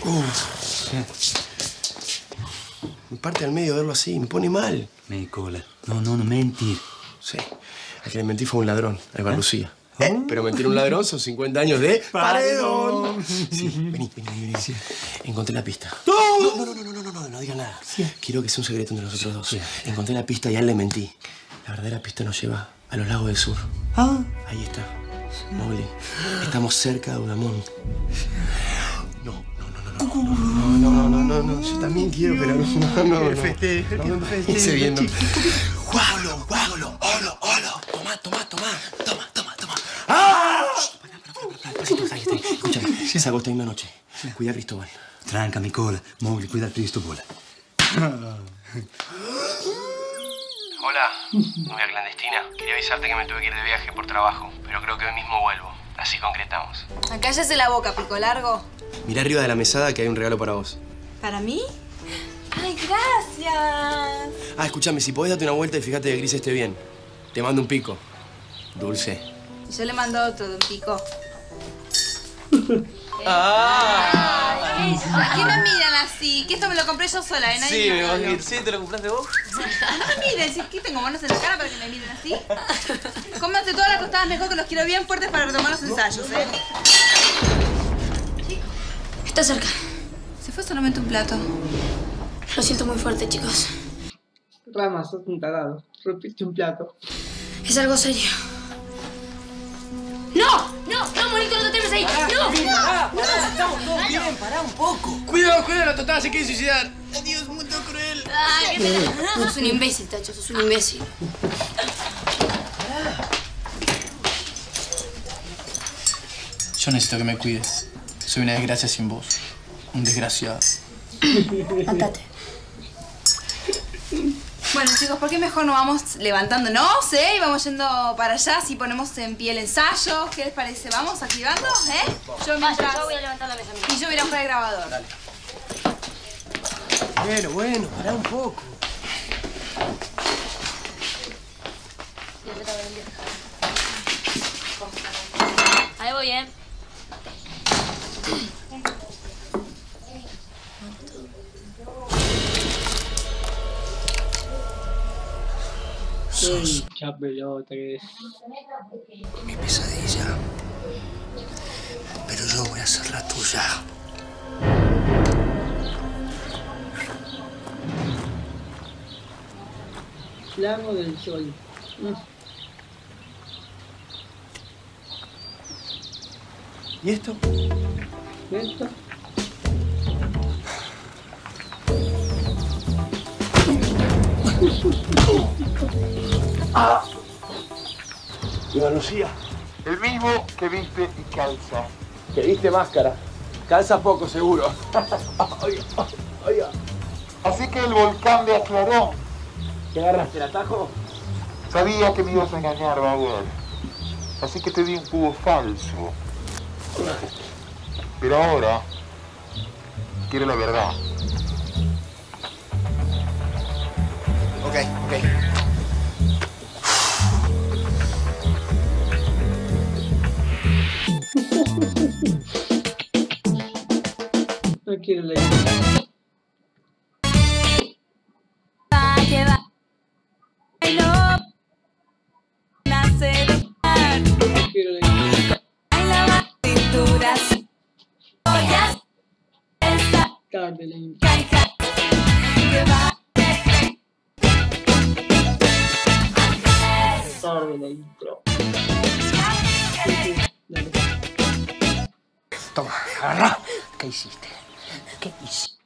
Speaker 6: Me parte al medio verlo así, me pone mal.
Speaker 16: Nicola, no, no, no mentir.
Speaker 6: Sí, a quien le mentí fue un ladrón, a Eva Lucía. ¿Eh? Pero mentir a un ladrón son cincuenta años de paredón. Sí, vení, vení, vení. vení. Encontré la pista. No, no, no, no, no, no, no. digas nada. Sí. Quiero que sea un secreto entre nosotros dos. Sí. Encontré la pista y a él le mentí. La verdadera pista nos lleva a los lagos del sur.
Speaker 5: Ah.
Speaker 6: Ahí está. Mowgli. Estamos cerca de Unamón. No, no, no, no, no, no, no, no, no, yo también quiero, pero no, no, no, no.
Speaker 5: Festejo,
Speaker 6: no, no,
Speaker 5: festejo.
Speaker 6: viendo. Guágalo, guágalo, olo, olo. Toma, toma, toma, toma, toma, toma. ¡Ah! Pará, pará, pará, pará, ahí está, escúchame, se acostó esta noche. Cuida a Cristóbal.
Speaker 16: Tranca, mi cola. Mowgli, cuida a Cristóbal.
Speaker 6: Hola, novia clandestina. Quería avisarte que me tuve que ir de viaje por trabajo, pero creo que hoy mismo vuelvo. Así concretamos.
Speaker 14: Cállese la boca, pico largo.
Speaker 6: Mirá arriba de la mesada que hay un regalo para vos.
Speaker 14: ¿Para mí? ¡Ay, gracias!
Speaker 6: Ah, escúchame, si podés date una vuelta y fíjate que Gris esté bien. Te mando un pico. Dulce.
Speaker 14: Yo le mando otro de un pico.
Speaker 6: ¡Ah!
Speaker 14: Ay, ¿por qué me miran así? Que esto me lo compré yo sola, ¿eh? Nadie
Speaker 6: Sí,
Speaker 14: me
Speaker 6: me
Speaker 14: lo
Speaker 6: vas a
Speaker 14: regaló.
Speaker 6: ir. ¿Sí? ¿Te lo compraste vos?
Speaker 14: No me miren, si es que tengo manos en la cara para que me miren así. Cómanse todas las tostadas mejor, que los quiero bien fuertes para retomar los ensayos, ¿eh?
Speaker 8: Está cerca.
Speaker 14: Se fue solamente un plato.
Speaker 8: Lo siento muy fuerte, chicos.
Speaker 1: Rama, sos un tarado. Rompiste un plato.
Speaker 8: Es algo serio. ¡No! ¡No! ¡No, monito, no te temes ahí!
Speaker 5: Pará,
Speaker 8: ¡No!
Speaker 5: Javier,
Speaker 8: ¡No!
Speaker 5: pará,
Speaker 8: ¡No!
Speaker 5: pará, estamos todos
Speaker 8: ¡No!
Speaker 5: bien, pará un poco.
Speaker 6: Cuidado, cuidado, la totada se quiere suicidar. Adiós, mundo cruel.
Speaker 8: Ay, ¿qué te... Sos un imbécil, Tacho, sos un imbécil.
Speaker 17: Yo necesito que me cuides. Soy una desgracia sin vos. Un desgraciado.
Speaker 8: Mátate.
Speaker 14: Bueno, chicos, ¿por qué mejor no vamos levantándonos, eh? Y vamos yendo para allá, si ponemos en pie el ensayo. ¿Qué les parece? ¿Vamos activando, eh? Yo mientras...
Speaker 3: Yo voy a levantar la mesa.
Speaker 14: Y yo voy a ir a jugar el grabador.
Speaker 6: Dale. Bueno, bueno, pará un poco.
Speaker 3: Ahí voy, ¿eh?
Speaker 1: Sos mucha pelota que es.
Speaker 5: Mi pesadilla. Pero yo voy a ser la tuya.
Speaker 1: Lago del Sol. Mm.
Speaker 6: ¿Y esto?
Speaker 1: ¿Y esto?
Speaker 6: ¡Ah! Iván Lucía.
Speaker 18: El mismo que viste y calza.
Speaker 6: Que viste máscara. Calza poco, seguro. Oiga, oiga.
Speaker 18: Así que el volcán le aclaró.
Speaker 6: ¿Te agarraste el atajo?
Speaker 18: Sabía que me ibas a engañar, Bauer. Así que te di un cubo falso. Pero ahora quiero la verdad.
Speaker 6: Ok, ok.
Speaker 1: No quiero leer.
Speaker 2: Que va. No nace de mar.
Speaker 1: No quiero leer.
Speaker 2: Hay la cinturas. Ollas. Esta.
Speaker 1: Tarde la intro.
Speaker 2: Caica. Que va.
Speaker 1: Tarde la intro. Dale.
Speaker 5: Toma, agarrá. ¿Qué hiciste? ¿Qué hiciste?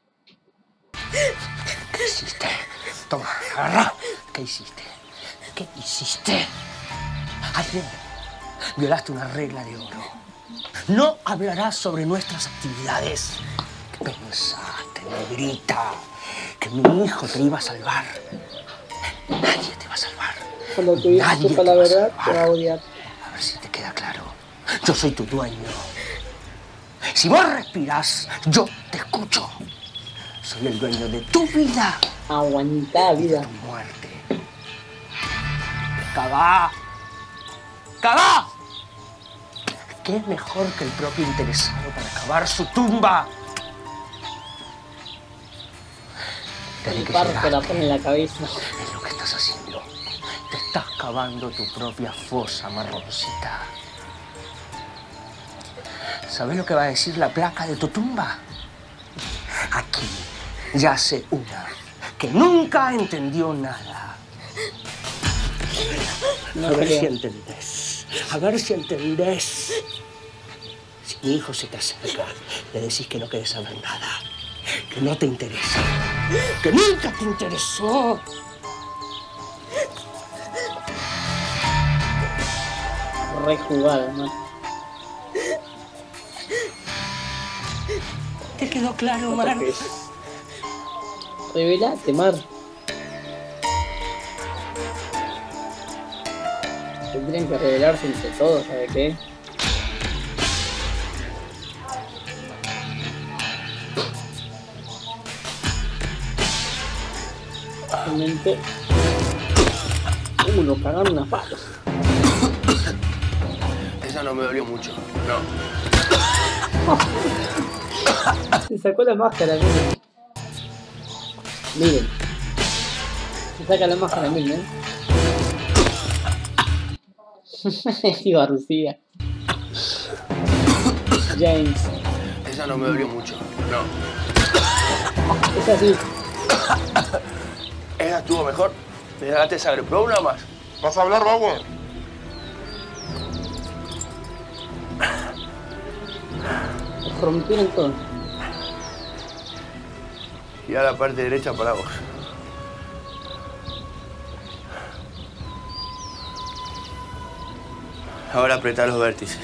Speaker 5: ¿Qué hiciste? Toma, agarrá. ¿Qué hiciste? ¿Qué hiciste? Ayer violaste una regla de oro. No hablarás sobre nuestras actividades. ¿Qué pensaste, negrita? Que mi hijo te iba a salvar. Nadie te va a salvar.
Speaker 1: Cuando tu hijo
Speaker 5: Nadie
Speaker 1: sepa
Speaker 5: te
Speaker 1: la
Speaker 5: va a
Speaker 1: verdad,
Speaker 5: salvar.
Speaker 1: te va a odiar.
Speaker 5: A ver si te queda claro. Yo soy tu dueño. Si vos respirás, yo te escucho. Soy el dueño de tu vida.
Speaker 1: Aguantá, vida.
Speaker 5: De tu muerte. ¡Cagá! ¡Cagá! ¿Qué es mejor que el propio interesado para cavar su tumba? Desde
Speaker 1: El
Speaker 5: que
Speaker 1: barro te la
Speaker 5: llegaste,
Speaker 1: pone en la cabeza.
Speaker 5: es lo que estás haciendo. Te estás cavando tu propia fosa, marroncita. ¿Sabes lo que va a decir la placa de tu tumba? Aquí Ya sé una que nunca entendió nada. A ver si entendés. A ver si entendés. Si mi hijo se te acerca, le decís que no querés saber nada. Que no te interesa. Que nunca te interesó.
Speaker 1: Re jugada, ¿no?
Speaker 5: ¿Te quedó claro, Mar?
Speaker 1: Revelate, Mar. Tendrían que revelarse entre todos, ¿sabe qué? Realmente... Uh, nos cagaron unas palos.
Speaker 6: Esa no me dolió mucho, no.
Speaker 1: Se sacó la máscara, miren. Miren. Se saca la máscara, miren. Iba Lucía. James.
Speaker 6: Esa no me dolió mucho, no.
Speaker 1: Es así.
Speaker 6: Esa estuvo mejor. Me dejaste sangre, pero una más.
Speaker 12: ¿Vas a hablar, Bauer?
Speaker 1: Rompieron todo.
Speaker 6: Y a la parte derecha para vos. Ahora apretá los vértices.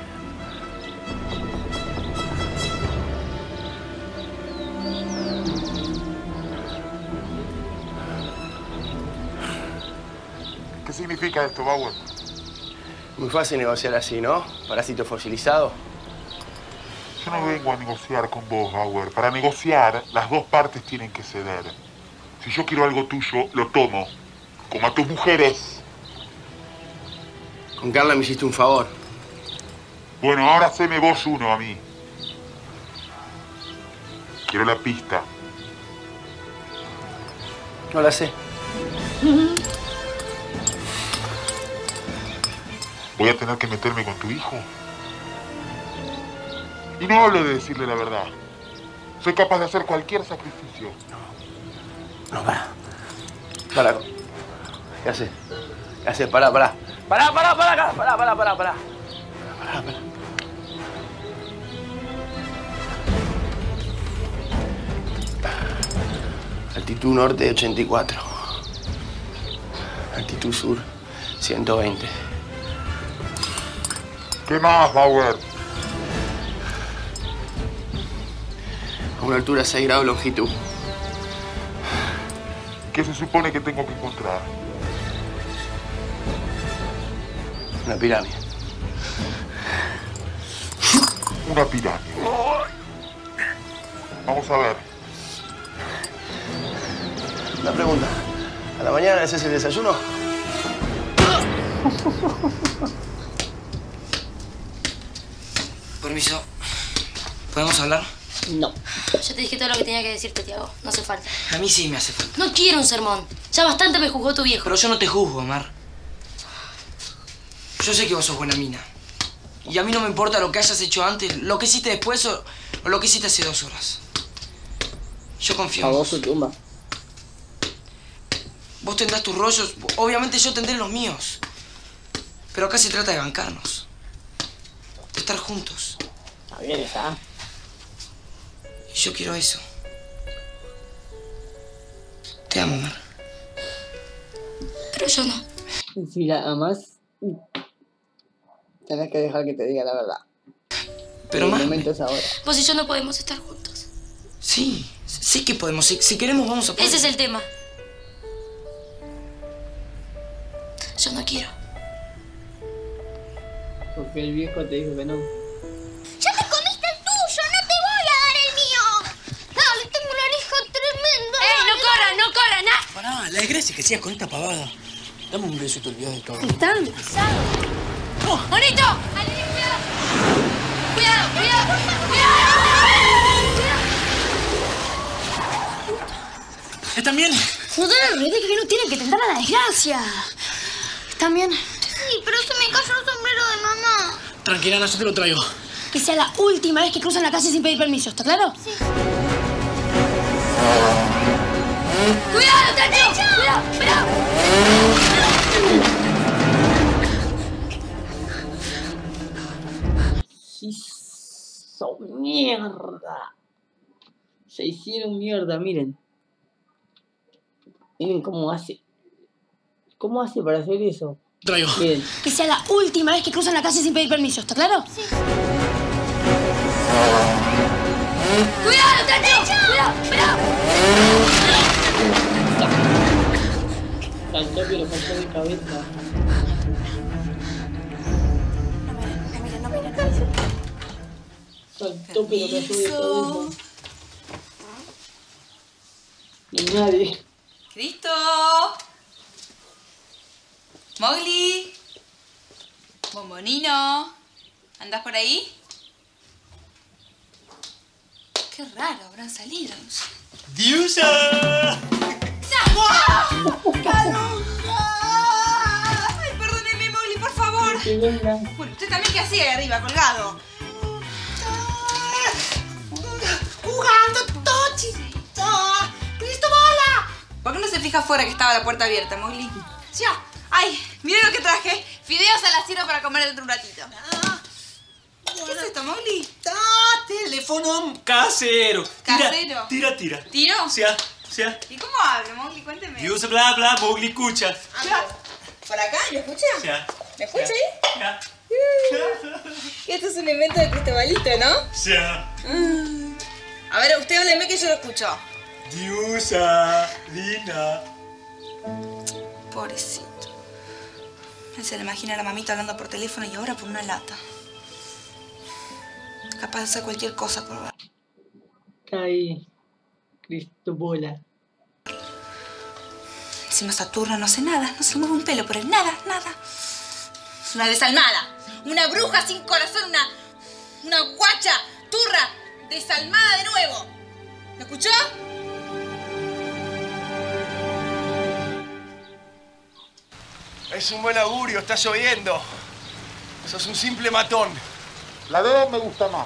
Speaker 12: ¿Qué significa esto, Bauer?
Speaker 6: Muy fácil negociar así, ¿no? Parásito fosilizado.
Speaker 12: Yo no vengo a negociar con vos, Bauer. Para negociar, las dos partes tienen que ceder. Si yo quiero algo tuyo, lo tomo. Como a tus mujeres.
Speaker 6: Con Carla me hiciste un favor.
Speaker 12: Bueno, ahora haceme vos uno a mí. Quiero la pista.
Speaker 6: No la sé.
Speaker 12: Voy a tener que meterme con tu hijo. Y no hablo de decirle la verdad. Soy capaz de hacer cualquier sacrificio.
Speaker 6: No, para. Para. ¿Qué haces? ¿Qué haces? Pará, pará. Pará, pará, pará, pará, pará, pará, pará, pará. Pará, pará. Altitud norte ochenta y cuatro. Altitud sur ciento veinte.
Speaker 12: ¿Qué más, Bauer?
Speaker 6: A una altura seis grados de longitud.
Speaker 12: ¿Qué se supone que tengo que encontrar?
Speaker 6: Una pirámide.
Speaker 12: Una pirámide. Vamos a ver.
Speaker 6: Una pregunta. ¿A la mañana le haces el desayuno?
Speaker 19: Permiso. ¿Podemos hablar?
Speaker 1: No.
Speaker 11: Ya te dije todo lo que tenía que decirte, Tiago. No hace falta.
Speaker 19: A mí sí me hace falta.
Speaker 11: No quiero un sermón. Ya bastante me juzgó tu viejo.
Speaker 19: Pero yo no te juzgo, Mar. Yo sé que vos sos buena mina. Y a mí no me importa lo que hayas hecho antes, lo que hiciste después o, o lo que hiciste hace dos horas. Yo confío en
Speaker 1: A
Speaker 19: vos.
Speaker 1: vos su tumba.
Speaker 19: Vos tendrás tus rollos, obviamente yo tendré los míos. Pero acá se trata de bancarnos. De estar juntos.
Speaker 1: Está bien, está.
Speaker 19: Y yo quiero eso. Te amo, Mar.
Speaker 11: Pero yo no.
Speaker 1: Si la amás, tenés que dejar que te diga la verdad.
Speaker 19: Pero,
Speaker 1: el
Speaker 19: Mar...
Speaker 1: momento es ahora.
Speaker 11: Vos y yo no podemos estar juntos.
Speaker 19: Sí, sí que podemos. Si, si queremos vamos a poder.
Speaker 11: Ese es el tema. Yo no quiero.
Speaker 1: Porque el viejo te dijo que no.
Speaker 3: ¡Ya te comiste el tuyo! ¡No te voy a dar el mío! ¡Dale, tengo una lija tremenda!
Speaker 11: ¡Ey, no corran, no corran! ¡Ah!
Speaker 5: Pará, la desgracia que sigas con esta pavada. Dame un beso y te olvidas de todo.
Speaker 11: Están pesados. ¡Bonito! ¡Ale, cuidado! ¡Cuidado, cuidado! ¡Cuidado!
Speaker 5: ¿Están bien?
Speaker 8: No te olvides que no tienen que tentar a la desgracia. ¿Están bien?
Speaker 3: Sí, pero se me cayó el sombrero de mamá.
Speaker 5: Tranquila, Ana, yo te lo traigo.
Speaker 8: Que sea la última vez que cruzan la calle sin pedir permiso, ¿está claro?
Speaker 3: Sí.
Speaker 8: ¡Cuidado, Tacho! ¡Cuidado! ¡Cuidado!
Speaker 1: Se hizo mierda. Se hicieron mierda, miren. Miren cómo hace. ¿Cómo hace para hacer eso?
Speaker 17: Traigo.
Speaker 1: Miren.
Speaker 8: Que sea la última vez que cruzan la calle sin pedir permiso, ¿está claro? Sí. ¡Cuidado, Tacho! ¡Cuidado! ¡Cuidado!
Speaker 1: Saltó, pero saltó de cabeza.
Speaker 8: No mira, no mira, no mira.
Speaker 1: Saltó, pero cayó de cabeza. Y nadie.
Speaker 14: ¡Cristo! ¡Mowgli! ¡Bombonino! ¿Andás por ahí? Qué raro, habrán salido.
Speaker 17: ¡Diusa!
Speaker 14: ¡Ay, perdóneme, Mowgli, por favor! Bueno, usted también, ¿qué hacía ahí arriba, colgado?
Speaker 7: ¡Jugando, Tochi! ¡Cristo, bola!
Speaker 14: ¿Por qué no se fija afuera que estaba la puerta abierta, Mowgli? ¡Ya! ¡Ay! Miren lo que traje. Fideos al acero para comer dentro de un ratito. ¿Qué es esto, Mowgli?
Speaker 7: ¡Ah! Teléfono
Speaker 17: Casero. Tira,
Speaker 14: ¿Casero?
Speaker 17: Tira, tira.
Speaker 14: ¿Tiro?
Speaker 17: Sea, sea.
Speaker 14: ¿Y cómo abre, Mowgli? Cuénteme.
Speaker 17: Diusa, bla, bla, Mowgli, escucha.
Speaker 14: Ah, ¿por acá? ¿Me escucha?
Speaker 17: Sea.
Speaker 14: ¿Me escucha
Speaker 17: sea,
Speaker 14: ahí?
Speaker 17: sea,
Speaker 14: Esto es un invento de Cristobalito, ¿no?
Speaker 17: sea.
Speaker 14: A ver, usted hábleme que yo lo escucho.
Speaker 17: Diusa, linda.
Speaker 14: Pobrecito. Él se le imagina a la mamita hablando por teléfono y ahora por una lata. Capaz de hacer cualquier cosa por ver.
Speaker 1: Ahí. Cristo bola.
Speaker 14: Encima Saturno no hace nada, no se mueve un pelo por él, nada, nada. Es una desalmada, una bruja sin corazón, una, una guacha, turra, desalmada de nuevo. ¿Lo escuchó?
Speaker 6: Es un buen augurio, está lloviendo. Sos un simple matón.
Speaker 12: La de dos me gusta más.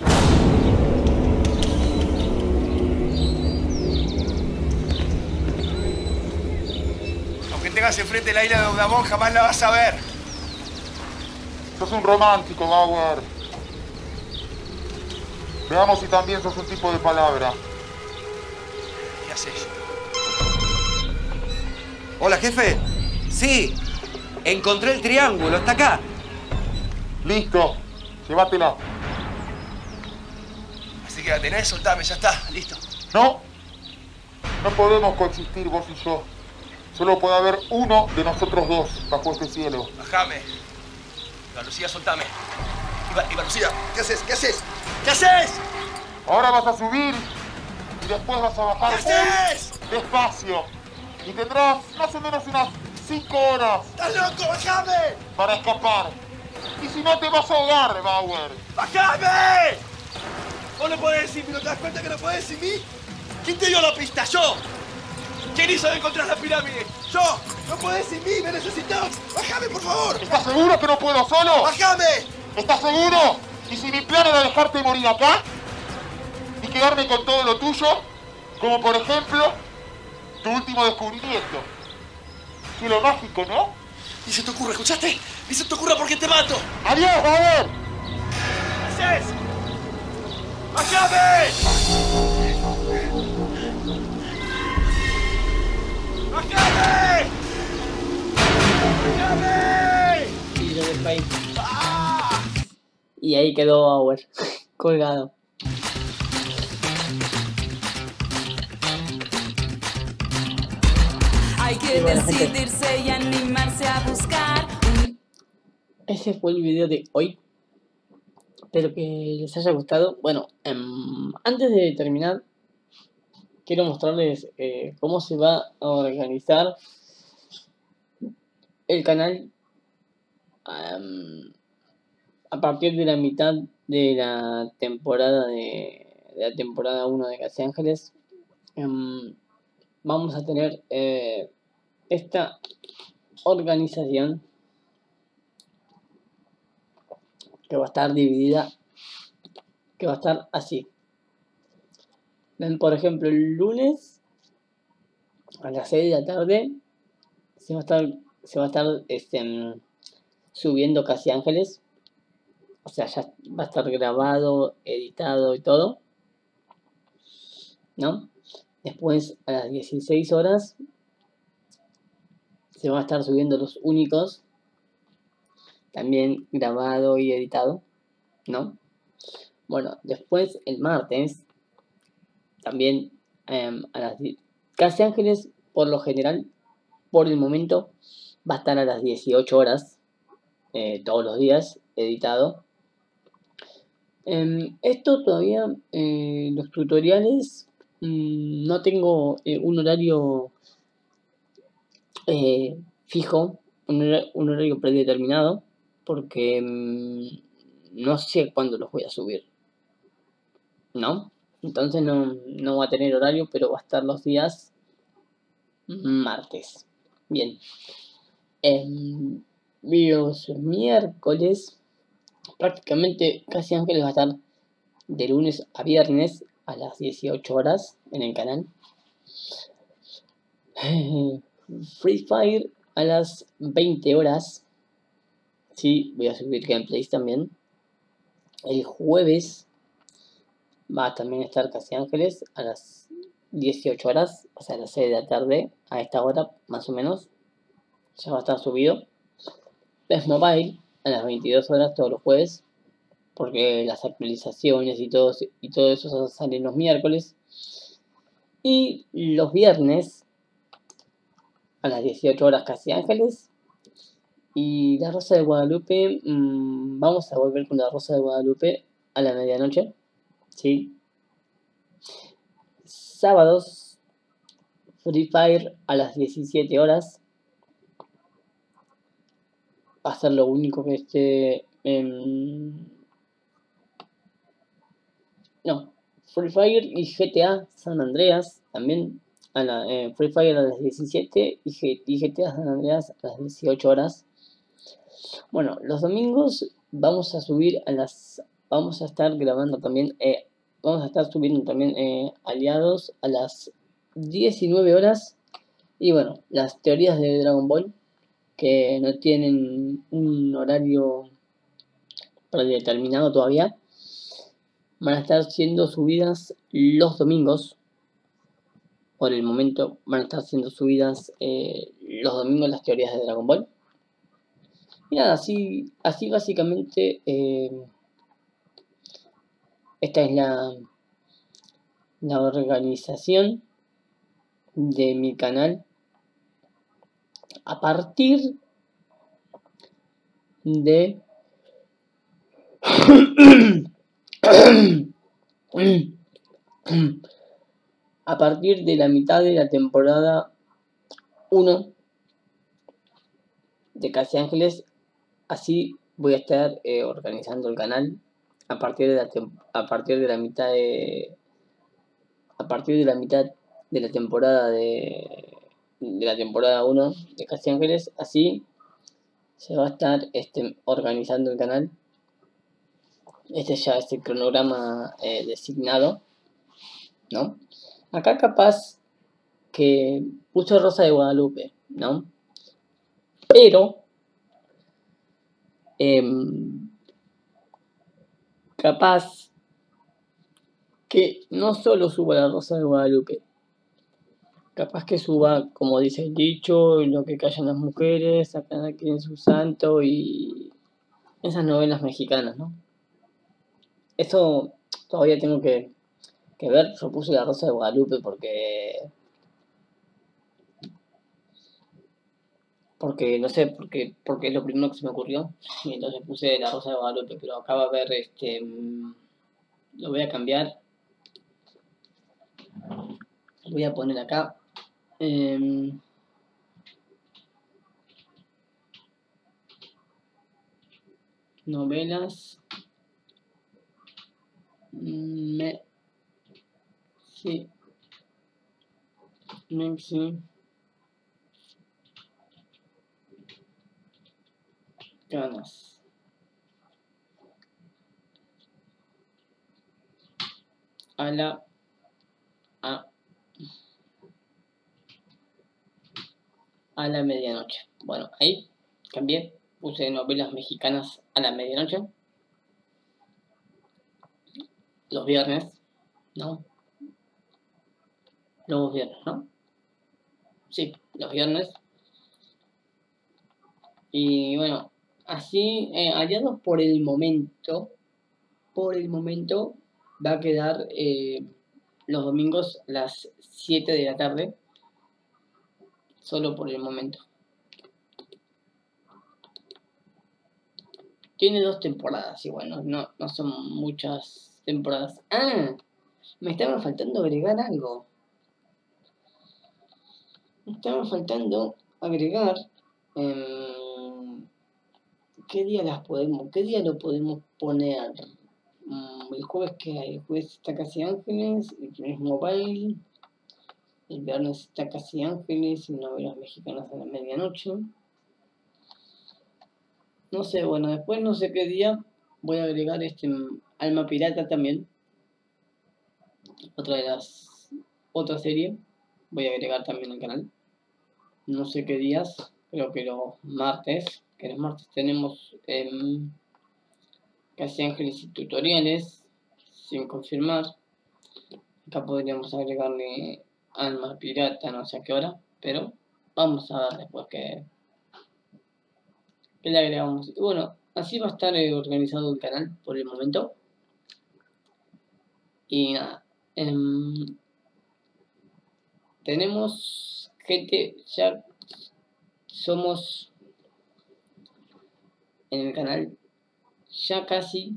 Speaker 6: Aunque tengas enfrente la isla de Udamón, jamás la vas a ver.
Speaker 12: Sos un romántico, Bauer. Veamos si también sos un tipo de palabra.
Speaker 6: ¿Qué haces?
Speaker 20: Hola, jefe. Sí, encontré el triángulo, está acá.
Speaker 12: Listo, llévatela.
Speaker 6: Así que la tenés, soltame, ya está, listo.
Speaker 12: No, no podemos coexistir vos y yo. Solo puede haber uno de nosotros dos bajo este cielo.
Speaker 6: Bajame. Iván Lucía, soltame. Iván, Iván Lucía, ¿qué haces? ¿Qué haces? ¿Qué haces?
Speaker 12: Ahora vas a subir y después vas a bajar.
Speaker 6: ¿Qué haces?
Speaker 12: Muy despacio. Y tendrás más o menos unas cinco horas.
Speaker 6: ¡Estás loco! ¡Bajame!
Speaker 12: Para escapar. Y si no te vas a ahogar, Bauer.
Speaker 6: ¡Bajame! Vos no podés sin mí, ¿no te das cuenta que no podés sin mí? ¿Quién te dio la pista? ¡Yo! ¿Quién hizo de encontrar la pirámide? ¡Yo! ¡No podés sin mí! ¡Me necesitas! ¡Bajame, por favor!
Speaker 12: ¿Estás seguro que no puedo solo?
Speaker 6: ¡Bajame!
Speaker 12: ¿Estás seguro? ¿Y si mi plan era dejarte morir acá? ¿Y quedarme con todo lo tuyo? Como por ejemplo, tu último descubrimiento. Cielo mágico, ¿no?
Speaker 6: Ni se te ocurra, ¿escuchaste? Ni se te ocurra porque te mato.
Speaker 12: ¡Adiós, Bauer!
Speaker 6: ¿Qué haces? ¡Bajame! ¡Bajame! ¡Bajame!
Speaker 1: Y lo dejó ahí. Y ahí quedó Bauer, colgado.
Speaker 2: Hay que decidirse y animarse a buscar.
Speaker 1: Ese fue el video de hoy. Espero que les haya gustado. Bueno, um, antes de terminar, quiero mostrarles eh, cómo se va a organizar el canal um, a partir de la mitad de la temporada de, de la temporada uno de Casi Ángeles. Um, vamos a tener eh, esta organización que va a estar dividida, que va a estar así. Por ejemplo, el lunes a las seis de la tarde se va a estar, se va a estar este, subiendo Casi Ángeles. O sea, ya va a estar grabado, editado y todo, ¿no? Después, a las dieciséis horas, se van a estar subiendo Los Únicos, también grabado y editado, ¿no? Bueno, después, el martes, también eh, a las Casi Ángeles, por lo general, por el momento, va a estar a las dieciocho horas, eh, todos los días, editado. Eh, esto todavía, eh, los tutoriales, mmm, no tengo eh, un horario eh, fijo, un, hor un horario predeterminado, porque mmm, no sé cuándo los voy a subir, ¿no? Entonces no, no va a tener horario, pero va a estar los días martes. Bien. Eh, los miércoles, prácticamente Casi Ángeles va a estar de lunes a viernes a las dieciocho horas en el canal. Free Fire a las veinte horas. Sí, voy a subir gameplays también. El jueves va a también estar Casi Ángeles a las dieciocho horas, o sea a las seis de la tarde, a esta hora más o menos. Ya va a estar subido. P E S Mobile a las veintidós horas todos los jueves, porque las actualizaciones y todo, y todo eso salen los miércoles. Y los viernes a las dieciocho horas Casi Ángeles. Y La Rosa de Guadalupe, mmm, vamos a volver con La Rosa de Guadalupe a la medianoche, ¿sí? Sábados, Free Fire a las diecisiete horas. Va a ser lo único que esté en... No, Free Fire y G T A San Andreas también. A la, eh, Free Fire a las diecisiete y, G y G T A San Andreas a las dieciocho horas. Bueno, los domingos vamos a subir a las... Vamos a estar grabando también... Eh, vamos a estar subiendo también eh, Aliados a las diecinueve horas. Y bueno, las teorías de Dragon Ball, que no tienen un horario predeterminado todavía, van a estar siendo subidas los domingos. Por el momento van a estar siendo subidas eh, los domingos las teorías de Dragon Ball. Y nada, así, así básicamente eh, esta es la, la organización de mi canal a partir de a partir de la mitad de la temporada uno de Casi Ángeles. Así voy a estar eh, organizando el canal a partir de la a partir de la mitad de a partir de la mitad de la temporada de, de la temporada uno de Casi Ángeles. Así se va a estar este, organizando el canal. Este ya es el cronograma eh, designado, ¿no? Acá capaz que puse Rosa de Guadalupe, ¿no? Pero eh, capaz que no solo suba La Rosa de Guadalupe, capaz que suba, como dice el dicho, Lo que callan las mujeres, Sacan a quien su santo y esas novelas mexicanas, ¿no? Eso todavía tengo que, que ver. Yo puse La Rosa de Guadalupe porque... Porque, no sé, porque, porque es lo primero que se me ocurrió. Y entonces puse La Rosa de Guadalupe, pero acá va a haber, este... Lo voy a cambiar. Lo voy a poner acá. Eh, novelas. Me... Sí. Mexi. Ganas. A la a, a la medianoche. Bueno, ahí cambié, puse novelas mexicanas a la medianoche. Los viernes, ¿no? Los viernes, ¿no? Sí, los viernes. Y bueno, así, eh, aliados por el momento, por el momento va a quedar eh, los domingos a las siete de la tarde, solo por el momento. Tiene dos temporadas y bueno, no, no son muchas temporadas. Ah, me estaba faltando agregar algo. Me estaba faltando agregar... Eh, ¿Qué día las podemos? ¿Qué día lo podemos poner? Mm, el jueves que hay, el jueves está Casi Ángeles, el viernes Mobile, el viernes está Casi Ángeles y novelas mexicanas a la medianoche. No sé, bueno, después no sé qué día voy a agregar este Alma Pirata también. Otra de las otra serie voy a agregar también al canal. No sé qué días, creo que los martes. Que los martes tenemos eh, Casi Ángeles y tutoriales, sin confirmar. Acá podríamos agregarle Alma Pirata, no sé a qué hora, pero vamos a ver después que, que le agregamos. Y bueno, así va a estar eh, organizado el canal por el momento. Y nada, eh, tenemos gente, ya somos... en el canal ya casi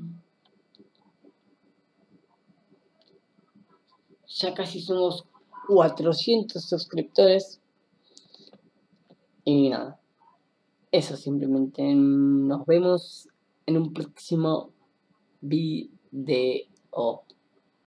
Speaker 1: ya casi somos cuatrocientos suscriptores y nada, eso simplemente. Nos vemos en un próximo video.